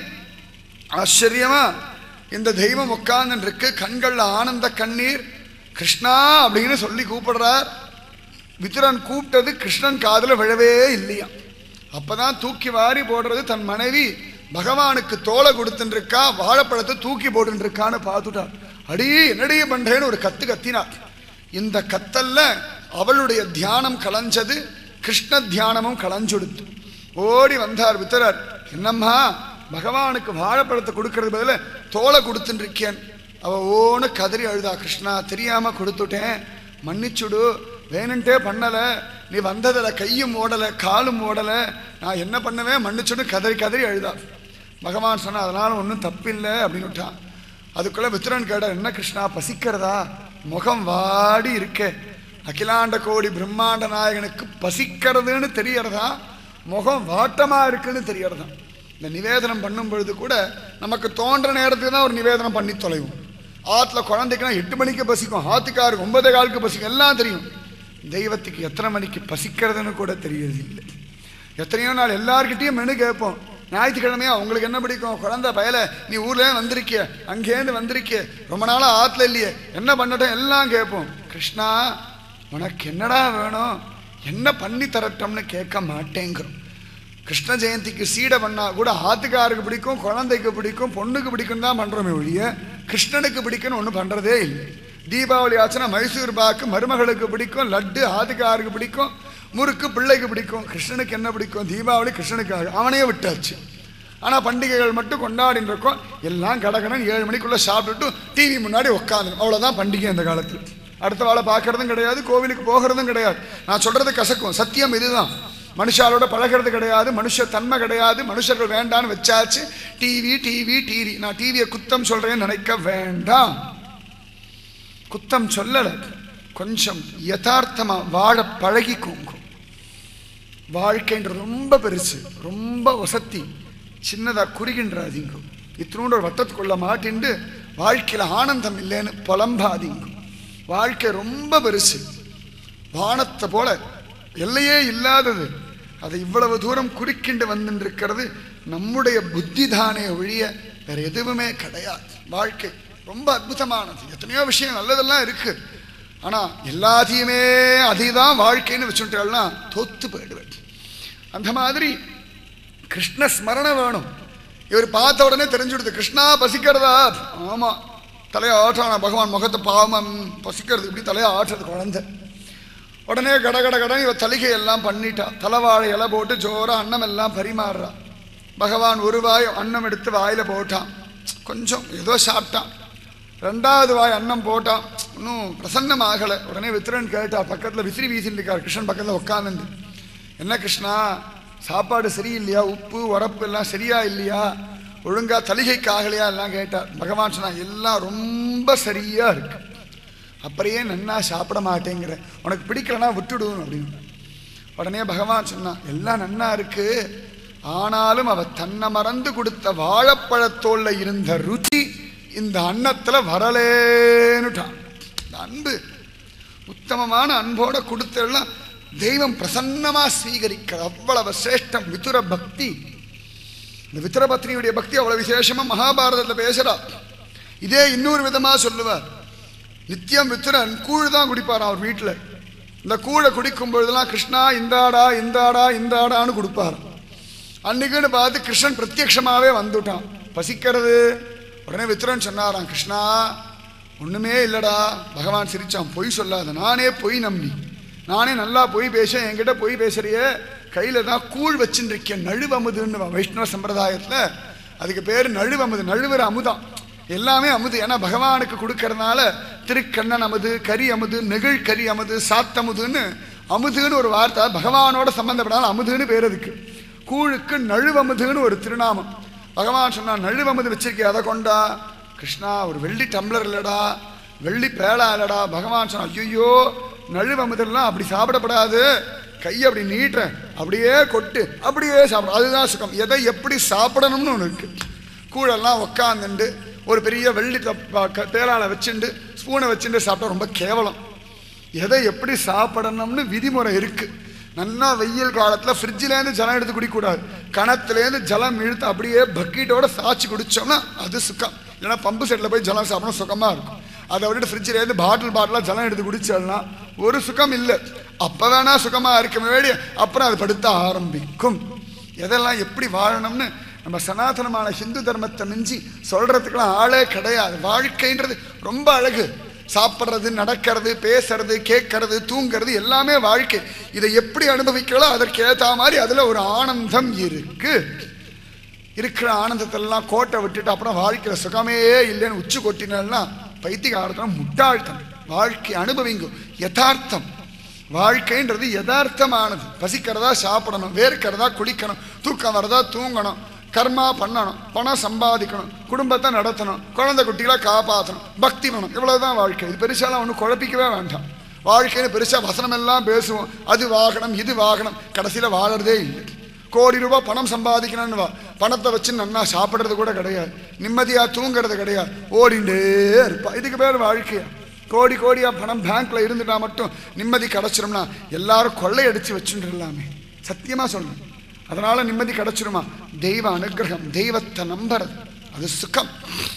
ஆச்சரியமா இந்த தெய்வம் உட்கார்ந்து இருக்கு. கண்கள்ல ஆனந்த கண்ணீர். கிருஷ்ணா அப்படின்னு சொல்லி கூப்பிடுறார். விதுரன் கூப்பிட்டது கிருஷ்ணன் காதுல விழவே இல்லையா. அப்பதான் தூக்கி வாரி போடுறது தன் மனைவி பகவானுக்கு தோலை கொடுத்துட்டு இருக்கா. வாழைப்பழத்தை தூக்கி போட்டு இருக்கான்னு பார்த்துட்டார். அடி என்னடி பண்றேன்னு ஒரு கத்து கத்தினார். இந்த கத்தல்ல அவளுடைய தியானம் கலைஞ்சது, கிருஷ்ண தியானமும் கலைஞ்சுடுத்து. ஓடி வந்தார் வித்தரர். என்னம்மா பகவானுக்கு வாழைப்பழத்தை கொடுக்கறது பதில தோலை கொடுத்துட்டு இருக்கேன். அவ ஓன்னு கதறி அழுதா. கிருஷ்ணா தெரியாம கொடுத்துட்டேன், மன்னிச்சுடு, வேணுன்ட்டே பண்ணல, நீ வந்ததில் கையும் ஓடலை காலும் ஓடலை, நான் என்ன பண்ணுவேன், மன்னிச்சுடு கதறி கதறி அழுதா. பகவான் சொன்னா அதனால ஒன்றும் தப்பில்லை அப்படின்னு விட்டான். அதுக்குள்ள வித்ரன் கேட்டார், என்ன கிருஷ்ணா பசிக்கிறதா, முகம் வாடி இருக்கே. அகிலாண்ட கோடி பிரம்மாண்ட நாயகனுக்கு பசிக்கிறதுன்னு தெரியறதா, முகம் வாட்டமா இருக்குன்னு தெரியறதா. இந்த நிவேதனம் பண்ணும் பொழுது கூட நமக்கு தோன்ற நேரத்துக்கு தான் ஒரு நிவேதனம் பண்ணி தொலைவும். ஆற்றுல குழந்தைக்குன்னா 8 மணிக்கு பசிக்கும், ஆத்துக்காருக்கு 9:15 பசிக்கும், எல்லாம் தெரியும். தெய்வத்துக்கு எத்தனை மணிக்கு பசிக்கிறதுன்னு கூட தெரியறது இல்லை. எத்தனையோ நாள் எல்லார்கிட்டையும் மெனு கேட்போம். ஞாயிற்றுக்கிழமையா உங்களுக்கு என்ன பிடிக்கும், குழந்தை பயல நீ ஊர்ல வந்திருக்கிய, அங்கேருந்து வந்திருக்கிய, ரொம்ப நாளா ஆற்றுல இல்லையே, என்ன பண்ணட்டும் எல்லாம் கேட்போம். கிருஷ்ணா உனக்கு என்னடா வேணும், என்ன பண்ணி தரட்டோம்னு கேட்க மாட்டேங்கிறோம். கிருஷ்ண ஜெயந்திக்கு சீடை பண்ணா கூட ஆத்துக்காருக்கு பிடிக்கும், குழந்தைக்கு பிடிக்கும், பொண்ணுக்கு பிடிக்கும் தான் பண்றோமே ஒழிய கிருஷ்ணனுக்கு பிடிக்கும்னு ஒன்றும் பண்றதே இல்லை. தீபாவளி ஆச்சுன்னா மைசூர் பாக்கு மருமகளுக்கு பிடிக்கும், லட்டு ஆத்துக்காருக்கு பிடிக்கும், முறுக்கு பிள்ளைக்கு பிடிக்கும். கிருஷ்ணனுக்கு என்ன பிடிக்கும், தீபாவளி கிருஷ்ணனுக்காக அவனையே விட்டாச்சு. ஆனால் பண்டிகைகள் மட்டும் கொண்டாடின்னு இருக்கோம். எல்லாம் கடகடன் 7 மணிக்குள்ளே சாப்பிட்டுட்டு டிவி முன்னாடி உட்காந்து, அவ்வளோதான் பண்டிகை அந்த காலத்தில். அடுத்த வாழை பார்க்கறதும் கிடையாது, கோவிலுக்கு போகிறதும் கிடையாது. நான் சொல்றது கசக்கும், சத்தியம் இதுதான். மனுஷாலோட பழகிறது கிடையாது, மனுஷ தன்மை கிடையாது, மனுஷர்கள் வேண்டான்னு வச்சாச்சு. TV TV TV. நான் டிவியை குத்தம் சொல்றேன்னு நினைக்க வேண்டாம், குத்தம் சொல்லலை. கொஞ்சம் யதார்த்தமா வாழ பழகிக்கோங்க. வாழ்க்கைன்றது ரொம்ப பெருசு, ரொம்ப வசத்தி. சின்னதா குறுகின்றாதீங்க. இத்தினோட ஒரு வட்டத்துக்குள்ள மாட்டிண்டு வாழ்க்கையில ஆனந்தம் இல்லைன்னு புலம்பாதீங்க. வாழ்க்கை ரொம்ப பெருசு, வானத்தை போல எல்லையே இல்லாதது. அதை இவ்வளவு தூரம் குறுக்கிண்டு வந்துருக்கிறது நம்முடைய புத்தி தானே ஒழிய வேற எதுவுமே கிடையாது. வாழ்க்கை ரொம்ப அற்புதமானது. எத்தனையோ விஷயம் நல்லதெல்லாம் இருக்கு, ஆனா எல்லாத்தையுமே அதுதான் வாழ்க்கைன்னு வச்சுட்டேன்னா தோத்து போயிடுவேன். அந்த மாதிரி கிருஷ்ண ஸ்மரணம் வேணும். இவர் பார்த்த உடனே தெரிஞ்சுடுது, கிருஷ்ணா பசிக்கிறதா? ஆமா, தலையை ஆட்டான பகவான் முகத்தை பாவம் பசிக்கிறது, இப்படி தலையை ஆட்டுறது குழந்தை. உடனே கட கட கடன் இவ தலிகையெல்லாம் பண்ணிட்டா. தலைவாழை இலை போட்டு ஜோரா அன்னம் எல்லாம் பரிமாறுறா. பகவான் ஒரு வாய் அன்னம் எடுத்து வாயில போட்டான், கொஞ்சம் ஏதோ சாப்பிட்டான். 2வது வாய் அன்னம் போட்டான், இன்னும் பிரசன்னமாகலை. உடனே வித்திரன் கேட்டா, பக்கத்தில் விசிறி வீசின்னு இருக்கார் கிருஷ்ணன் பக்கத்தில் உட்காந்துண்டு, என்ன கிருஷ்ணா சாப்பாடு சரியில்லையா, உப்பு உரப்பு எல்லாம் சரியா இல்லையா, ஒழுங்கா தலிகைக்கு ஆகலையா எல்லாம் கேட்டார். பகவான் சொன்னா, எல்லாம் ரொம்ப சரியா இருக்கு, அப்படியே நன்னா சாப்பிட மாட்டேங்கிற, உனக்கு பிடிக்கலன்னா விட்டுடும் அப்படின்னு. உடனே பகவான் சொன்னான், எல்லாம் நன்னா இருக்கு, ஆனாலும் அவ தன்னை மறந்து கொடுத்த வாழைப்பழத்தோல்ல இருந்த ருச்சி இந்த அன்னத்துல வரலேன்னுட்டான். இந்த அன்பு உத்தமமான அன்போட கொடுத்தெல்லாம் தெய்வம் பிரசன்னமா ஸ்வீகரிக்கிற அவ்வளவு சிரேஷ்டம் விதுர பக்தி. இந்த விதுரபத்னியுடைய பக்தி அவ்வளவு விசேஷமா மகாபாரதத்தில் பேசுறா. இதே இன்னொரு விதமா சொல்லுவார். நித்தியம் வித்துரன் கூழ் தான் குடிப்பார் அவர் வீட்டில். இந்த கூழை குடிக்கும் பொழுதெல்லாம் கிருஷ்ணா இந்தாடா இந்தாடா இந்தாடான்னு கொடுப்பார். அன்னைக்குன்னு பார்த்து கிருஷ்ணன் பிரத்யக்ஷமாவே வந்துட்டான். பசிக்கிறது. உடனே வித்துரன் சொன்னாராம், கிருஷ்ணா ஒண்ணுமே இல்லடா. பகவான் சிரிச்சான், பொய் சொல்லாத, நானே பொய் நம்பி, நானே நல்லா பொய் பேச, என்கிட்ட பொய் பேசுறியே, கையில தான் கூழ் வச்சுருக்கேன், நழுவமுதுன்னு வைஷ்ணவ சம்பிரதாயத்துல அதுக்கு பேரு நழுவமுது. நழுவுற அமுதம், எல்லாமே அமுது. ஏன்னா பகவானுக்கு கொடுக்கறதுனால திருக்கண்ணன் அமுது, கரி அமுது, நெகிழ் கரி அமுது, சாத்தமுதுன்னு அமுதுன்னு ஒரு வார்த்தை பகவானோட சம்பந்தப்படாத அமுதுன்னு பேர் அதுக்கு. கூழுக்கு நழுவமுதுன்னு ஒரு திருநாமம். பகவான் சொன்னா, நழுவமுது வச்சிருக்கே, அதை கொண்டா. கிருஷ்ணா ஒரு வெள்ளி டம்ளர் இல்லடா, வெள்ளி பேலா இல்லடா. பகவான் சொன்னா, ஐயோ நழுவமுதெல்லாம் அப்படி சாப்பிடப்படாது, கையை அப்படி நீட்டுறேன், அப்படியே கொட்டு, அப்படியே சாப்பிடும், அதுதான் சுகம். எதை எப்படி சாப்பிடணும்னு ஒன்று இருக்கு. கூழெல்லாம் உக்காந்துண்டு ஒரு பெரிய வெள்ளி பேலால வச்சுண்டு ஸ்பூனை வச்சுட்டு சாப்பிட்டா ரொம்ப கேவலம். எதை எப்படி சாப்பிடணும்னு விதிமுறை இருக்கு. நல்லா வெயில் காலத்தில் ஃப்ரிட்ஜிலேருந்து ஜலம் எடுத்து குடிக்கூடாது, கணத்துலேருந்து ஜலம் இழுத்து அப்படியே பக்கெட்டோட சாய்ச்சி குடித்தோம்னா அது சுகம். இல்லைன்னா பம்பு செட்டில் போய் ஜலம் சாப்பிடணும், சுகமாக இருக்கும். அதை விட்டுட்டு ஃப்ரிட்ஜிலேருந்து பாட்டிலாக ஜலம் எடுத்து குடிச்சோம்னா ஒரு சுகம் இல்லை. அப்போ வேணா சுகமாக இருக்க வேண்டிய, அப்புறம் அது படுத்த ஆரம்பிக்கும். எதெல்லாம் எப்படி வாழணும்னு நம்ம சனாதனமான ஹிந்து தர்மத்தை மிஞ்சி சொல்றதுக்கெல்லாம் ஆளே கிடையாது. வாழ்க்கைன்றது ரொம்ப அழகு. சாப்பிட்றது, நடக்கிறது, பேசுறது, கேட்கறது, தூங்கிறது எல்லாமே வாழ்க்கை. இதை எப்படி அனுபவிக்கிறதோ அதற்கு ஏற்ற மாதிரி அதுல ஒரு ஆனந்தம் இருக்கு. இருக்கிற ஆனந்தத்தெல்லாம் கோட்டை விட்டுட்டு அப்புறம் வாழ்க்கையில சுகமே இல்லைன்னு உச்சி கொட்டினா பைத்தியகாரத்தனம், முட்டாள்தம். வாழ்க்கை அனுபவிங்க, யதார்த்தம். வாழ்க்கைன்றது யதார்த்தமானது. பசிக்கிறதா சாப்பிடணும், வேர்க்கிறதா குளிக்கணும், தூக்கம் வரதா தூங்கணும், கர்மா பண்ணணும், பணம் சம்பாதிக்கணும், குடும்பத்தை நடத்தணும், குழந்தை குட்டிகளை காப்பாற்றணும், பக்தி பண்ணணும். இவ்வளவுதான் வாழ்க்கை. இது பெருசாலாம் ஒன்றும் குழப்பிக்கவே வேண்டாம். வாழ்க்கைன்னு பெருசா வசனம் எல்லாம் பேசுவோம், அது வாகனம் இது வாகனம், கடைசியில வாழறதே இல்லை. கோடி ரூபாய் பணம் சம்பாதிக்கணும்னு வா, பணத்தை வச்சு நன்னா சாப்பிட்றது கூட கிடையாது, நிம்மதியா தூங்குறது கிடையாது, ஓடிண்டே இருப்பா. இதுக்கு பேர் வாழ்க்கையா? கோடி கோடியா பணம் பேங்க்ல இருந்துட்டா மட்டும் நிம்மதி கிடைச்சிரும்னா எல்லாரும் கொள்ளையடிச்சு வச்சுருலாமே. சத்தியமா சொல்றேன். அதனால நிம்மதி கிடைச்சிருமா? தெய்வ அனுகிரகம், தெய்வத்தை நம்புறது, அது சுகம்.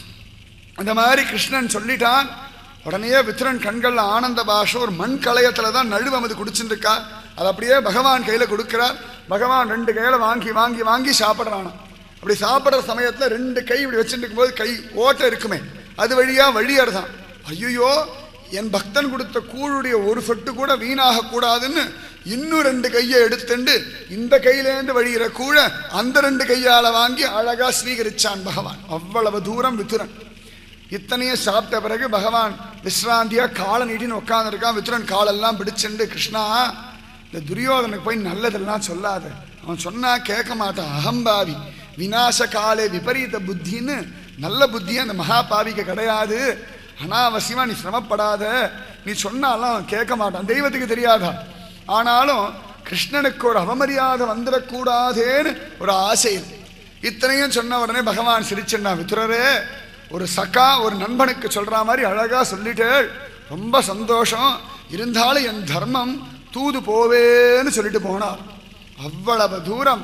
அந்த மாதிரி கிருஷ்ணன் சொல்லிட்டான். உடனே வித்ரன் கண்கள்ல ஆனந்த பாஷம். ஒரு மண் களையத்துலதான் நழுவமது குடிச்சுட்டு இருக்கா. அது அப்படியே பகவான் கையில கொடுக்கிறார். பகவான் 2 கையில வாங்கி வாங்கி வாங்கி சாப்பிட்றானா. அப்படி சாப்பிட்ற சமயத்துல 2 கை இப்படி வச்சுட்டு இருக்கும்போது கை ஓட்டை இருக்குமே, அது வழியா வழியறதான். ஐயோ என் பக்தன் கொடுத்த கூழுடைய ஒரு சொட்டு கூட வீணாக கூடாதுன்னு இன்னும் 2 கையை எடுத்துண்டு இந்த கையிலேருந்து வழிகிற கூழ அந்த 2 கையால வாங்கி அழகா ஸ்வீகரிச்சான் பகவான். அவ்வளவு தூரம் விதுரன். இத்தனையும் சாப்பிட்ட பிறகு பகவான் விஸ்ராந்தியா காலை நீட்டின்னு உட்காந்துருக்கான். விதுரன் காலெல்லாம் பிடிச்சுண்டு, கிருஷ்ணா இந்த துரியோதனுக்கு போய் நல்லதெல்லாம் சொல்லாத, அவன் சொன்னா கேட்க மாட்டான், அகம்பாவி, விநாச காலே விபரீத புத்தின்னு. நல்ல புத்தியே அந்த மகாபாவிக்கு கிடையாது. அனாவசியமா நீ சிரமப்படாத, நீ சொன்னாலும் அவன் கேட்க மாட்டான், தெய்வத்துக்கு தெரியாதா. ஆனாலும் கிருஷ்ணனுக்கு ஒரு அவமரியாதை வந்துடக்கூடாதேன்னு ஒரு ஆசை. இத்தனையும் சொன்ன உடனே பகவான் சிரிச்சுன்னா, விதுரரே ஒரு சகா ஒரு நண்பனுக்கு சொல்ற மாதிரி அழகா சொல்லிட்டே, ரொம்ப சந்தோஷம், இருந்தாலும் என் தர்மம் தூது போவேன்னு சொல்லிட்டு போனார். அவ்வளவு தூரம்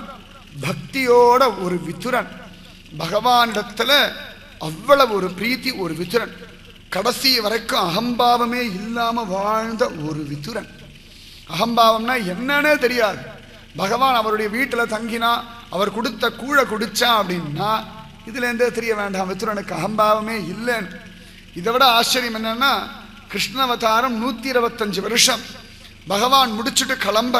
பக்தியோட ஒரு விதுரன், பகவானிடத்துல அவ்வளவு ஒரு பிரீத்தி ஒரு விதுரன், கடைசி வரைக்கும் அகம்பாவமே இல்லாம வாழ்ந்த ஒரு விதுரன். அகம்பாவம்னா என்னன்னே தெரியாது. பகவான் அவருடைய வீட்டில் தங்கினா, அவர் கொடுத்த கூழை குடிச்சா அப்படின்னா இதுல இருந்தே தெரிய வேண்டாம் விதுரனுக்கு அகம்பாவமே இல்லைன்னு. இதை விட ஆச்சரியம் என்னன்னா, கிருஷ்ணவதாரம் 125 வருஷம் பகவான் முடிச்சுட்டு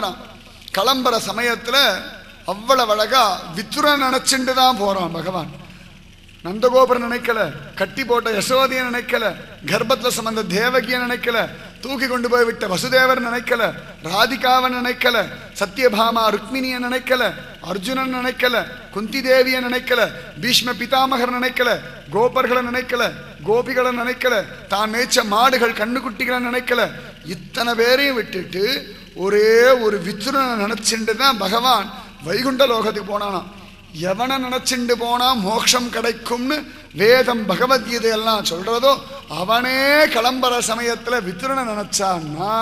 கிளம்புற சமயத்துல அவ்வளவு அழகா விதுரன் நினைச்சுட்டு தான் போறான் பகவான். நந்தகோபுரம் நினைக்கல, கட்டி போட்ட யசோதைய நினைக்கல, கர்ப்பத்துல சம்பந்த தேவகிய நினைக்கல, தூக்கி கொண்டு போய் விட்ட வசுதேவர் நினைக்கல, ராதிகாவன் நினைக்கல, சத்யபாமா ருக்மிணிய நினைக்கல, அர்ஜுனன் நினைக்கல, குந்தி தேவிய நினைக்கல, பீஷ்ம பிதாமகர் நினைக்கல, கோபர்களை நினைக்கல, கோபிகளை நினைக்கல, தான் மேய்ச்ச மாடுகள் கண்ணுக்குட்டிகளை நினைக்கல. இத்தனை பேரையும் விட்டுட்டு ஒரே ஒரு விதுரனை நினைச்சுட்டு தான் பகவான் வைகுண்ட லோகத்துக்கு போனானா. எவனை நினைச்சுண்டு போனா மோட்சம் கிடைக்கும்னு வேதம் பகவத்கீதையெல்லாம் சொல்றதோ அவனே கிளம்புற சமயத்துல விதுரனை நினைச்சான்னா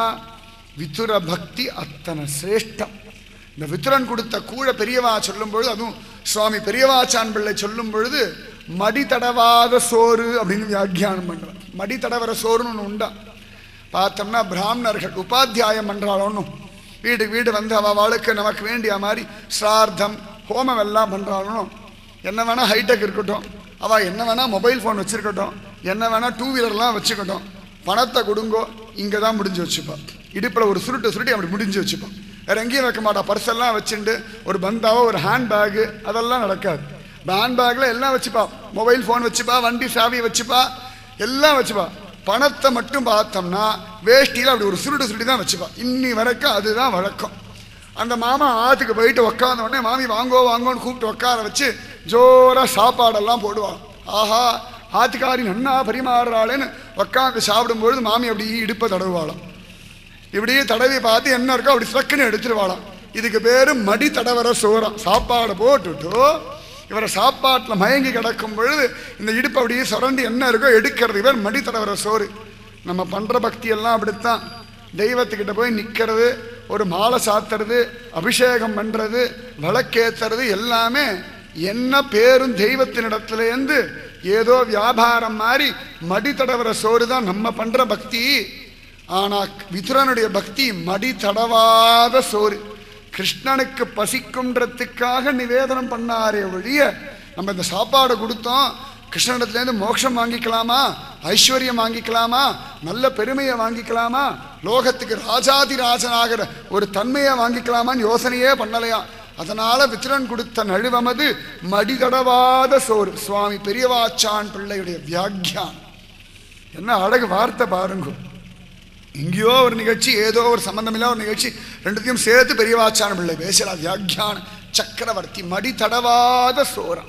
விதுர பக்தி அத்தனை சிரேஷ்டம். இந்த விதுரன் கொடுத்த கூழ பெரியவா சொல்லும் பொழுது, அதுவும் சுவாமி பெரியவாச்சான் பிள்ளை சொல்லும் பொழுது, மடி தடவாத சோறு அப்படின்னு வியாக்கியானம் பண்றான். மடி தடவர சோறுன்னு ஒன்று உண்டா. பார்த்தோம்னா பிராமணர்கள் உபாத்தியாயம் பண்றாளோன்னு வீட்டுக்கு வீடு வந்து அவ வாழ்க்கை நமக்கு வேண்டிய மாதிரி சிரார்த்தம் ஹோமம் எல்லாம் பண்றாலும், என்ன வேணா ஹைடெக் இருக்கட்டும், அவள் என்ன வேணா மொபைல் ஃபோன் வச்சிருக்கட்டும், என்ன வேணா 2 வீலர்லாம் வச்சுக்கட்டும், பணத்தை கொடுங்கோ இங்கே தான் முடிஞ்சு வச்சுப்பான். இடுப்பில் ஒரு சுருட்டி அப்படி முடிஞ்சு வச்சுப்பான். வேற எங்கேயும் வைக்க மாட்டா. பர்செல்லாம் வச்சுட்டு ஒரு பந்தாவோ ஒரு ஹேண்ட் பேகு அதெல்லாம் நடக்காது. ஹேண்ட் பேக்கில் எல்லாம் வச்சுப்பா, மொபைல் ஃபோன் வச்சுப்பா, வண்டி சாவியை வச்சுப்பா, எல்லாம் வச்சுப்பா. பணத்தை மட்டும் பார்த்தோம்னா வேஷ்டியில் அப்படி ஒரு சுருட்டி தான் வச்சுப்பா. இன்னி வரைக்கும் அதுதான் வழக்கம். அந்த மாமா ஆற்றுக்கு போயிட்டு உட்காந்த உடனே மாமி வாங்கோன்னு கூப்பிட்டு உட்கார வச்சு ஜோராக சாப்பாடெல்லாம் போடுவாள். ஆஹா, ஆத்துக்காரி நன்னா பரிமாறுறாளேன்னு உட்காந்து சாப்பிடும்பொழுது மாமி அப்படி இடுப்பை தடவுவாளாம். இப்படியே தடவி பார்த்து என்ன இருக்கோ அப்படி சக்குன்னு எடுத்துருவாளாம். இதுக்கு பேர் மடி தடவர சோறம். சாப்பாடை போட்டுட்டு இவரை சாப்பாட்டில் மயங்கி கிடக்கும் பொழுது இந்த இடுப்பு அப்படியே சுரண்டி என்ன இருக்கோ எடுக்கிறது பேர் மடி தடவர சோறு. நம்ம பண்ணுற பக்தியெல்லாம் அப்படித்தான். தெய்வத்துக்கிட்ட போய் நிற்கிறது, ஒரு மாலை சாத்துறது, அபிஷேகம் பண்ணுறது, விளக்கேற்றுறது எல்லாமே என்ன பேரும் தெய்வத்தினிடத்துலேருந்து ஏதோ வியாபாரம் மாதிரி மடி தடவர சோறு தான் நம்ம பண்ணுற பக்தி. ஆனால் விதுரனுடைய பக்தி மடி தடவாத சோறு. கிருஷ்ணனுக்கு பசிக்குன்றதுக்காக நிவேதனம் பண்ணாரே ஒழிய நம்ம இந்த சாப்பாடை கொடுத்தோம் கிருஷ்ணனிடத்துலேருந்து மோட்சம் வாங்கிக்கலாமா, ஐஸ்வர்யம் வாங்கிக்கலாமா, நல்ல பெருமையை வாங்கிக்கலாமா, லோகத்துக்கு ராஜாதிராஜனாகிற ஒரு தன்மையை வாங்கிக்கலாமான்னு யோசனையே பண்ணலையா. அதனால விதுரன் கொடுத்த நழுவமது மடிதடவாத சோறு. சுவாமி பெரியவாச்சான் பிள்ளையுடைய வியாக்கியான். என்ன அழகு வார்த்தை பாருங்க. எங்கேயோ ஒரு நிகழ்ச்சி, ஏதோ ஒரு சம்பந்தமில்லா ஒரு நிகழ்ச்சி, ரெண்டுத்தையும் சேர்த்து பெரியவாச்சான் பிள்ளை பேசலாம். வியாக்கியான சக்கரவர்த்தி மடி தடவாத சோரம்.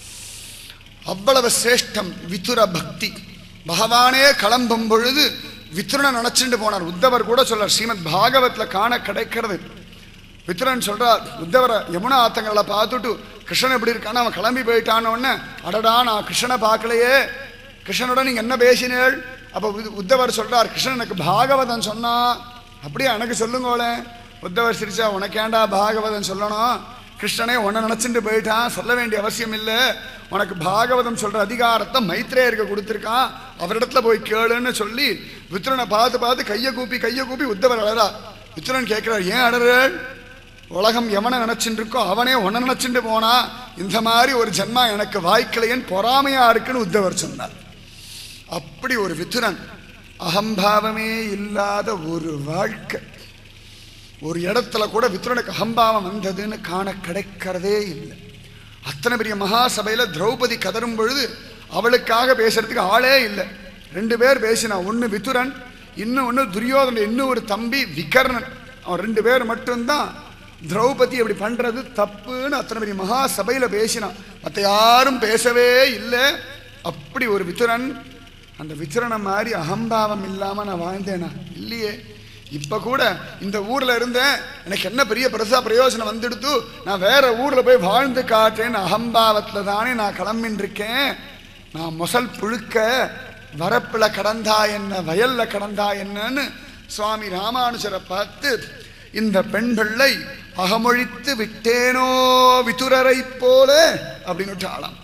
அவ்வளவு சிரேஷ்டம் விதுர பக்தி. பகவானே கிளம்பும் பொழுது விதுரனை நினைச்சுட்டு போனார். உத்தவர் கூட சொல்றார், ஸ்ரீமத் பாகவத்ல காண கிடைக்கிறது. விதுரன் சொல்றார், உத்தவரை யமுனா ஆத்தங்களை பார்த்துட்டு கிருஷ்ணன் எப்படி இருக்கான்னு அவன் கிளம்பி போயிட்டான்னு, அடடா நான் கிருஷ்ணனை பார்க்கலையே, கிருஷ்ணனோட நீங்க என்ன பேசினேள்? அப்போ உத்தவர் சொல்றார், கிருஷ்ணன் எனக்கு பாகவதன் சொன்னா. அப்படியே எனக்கு சொல்லுங்களே. உத்தவர் சிரிச்சா, உனக்கேண்டா பாகவதன் சொல்லணும், கிருஷ்ணனே உன்னை நினைச்சுட்டு போயிட்டான், சொல்ல வேண்டிய அவசியம் இல்லை, உனக்கு பாகவதம் சொல்ற அதிகாரத்தை மைத்ரேயருக்கு கொடுத்துருக்கான், அவரிடத்துல போய் கேளுன்னு சொல்லி விதுரனை பார்த்து கையை கூப்பி உத்தவர் அழறா. விதுரன் கேட்கிறார், ஏன் அழறேள்? உலகம் எவனை நினைச்சுட்டு இருக்கோ அவனே உன்னை நினைச்சுட்டு போனா, இந்த மாதிரி ஒரு ஜென்மா எனக்கு வாய்க்கலையன் பொறாமையா இருக்குன்னு உத்தவர் சொன்னார். அப்படி ஒரு விதுரன் அகம்பாவமே இல்லாத ஒரு வாழ்க்கை. ஒரு இடத்துல கூட விதுரனுக்கு அகம்பாவம் வந்ததுன்னு காண கிடைக்கிறதே இல்லை. அத்தனை பெரிய மகாசபையில் திரௌபதி கதரும் பொழுது அவளுக்காக பேசுறதுக்கு ஆளே இல்லை. 2 பேர் பேசினா, ஒன்று விதுரன், இன்னொன்று துரியோதனன், இன்னும் ஒரு தம்பி விகர்ணன். அவன் 2 பேர் மட்டும்தான் திரௌபதி அப்படி பண்றது தப்புன்னு அத்தனை பெரிய மகாசபையில் பேசினான். மற்ற யாரும் பேசவே இல்லை. அப்படி ஒரு விதுரன். அந்த விதுரனை மாதிரி அகம்பாவம் இல்லாமல் நான் வாழ்ந்தேனா? இல்லையே. இப்போ கூட இந்த ஊரில் இருந்தேன், எனக்கு என்ன பெரிய பெருசா பிரயோஜனம் வந்துடுத்து, நான் வேற ஊரில் போய் வாழ்ந்து காட்டேன்னு அகம்பாவத்தில் தானே நான் கிளம்பின்னு இருக்கேன். நான் மொசல் புழுக்க வரப்பில் கடந்தா என்ன, வயல்ல கடந்தா என்னன்னு சுவாமி ராமானுஜரை பார்த்து இந்த பெண் பிள்ளை அகமொழித்து விட்டேனோ விதுரரை போல அப்படின்னு ஆளாம்.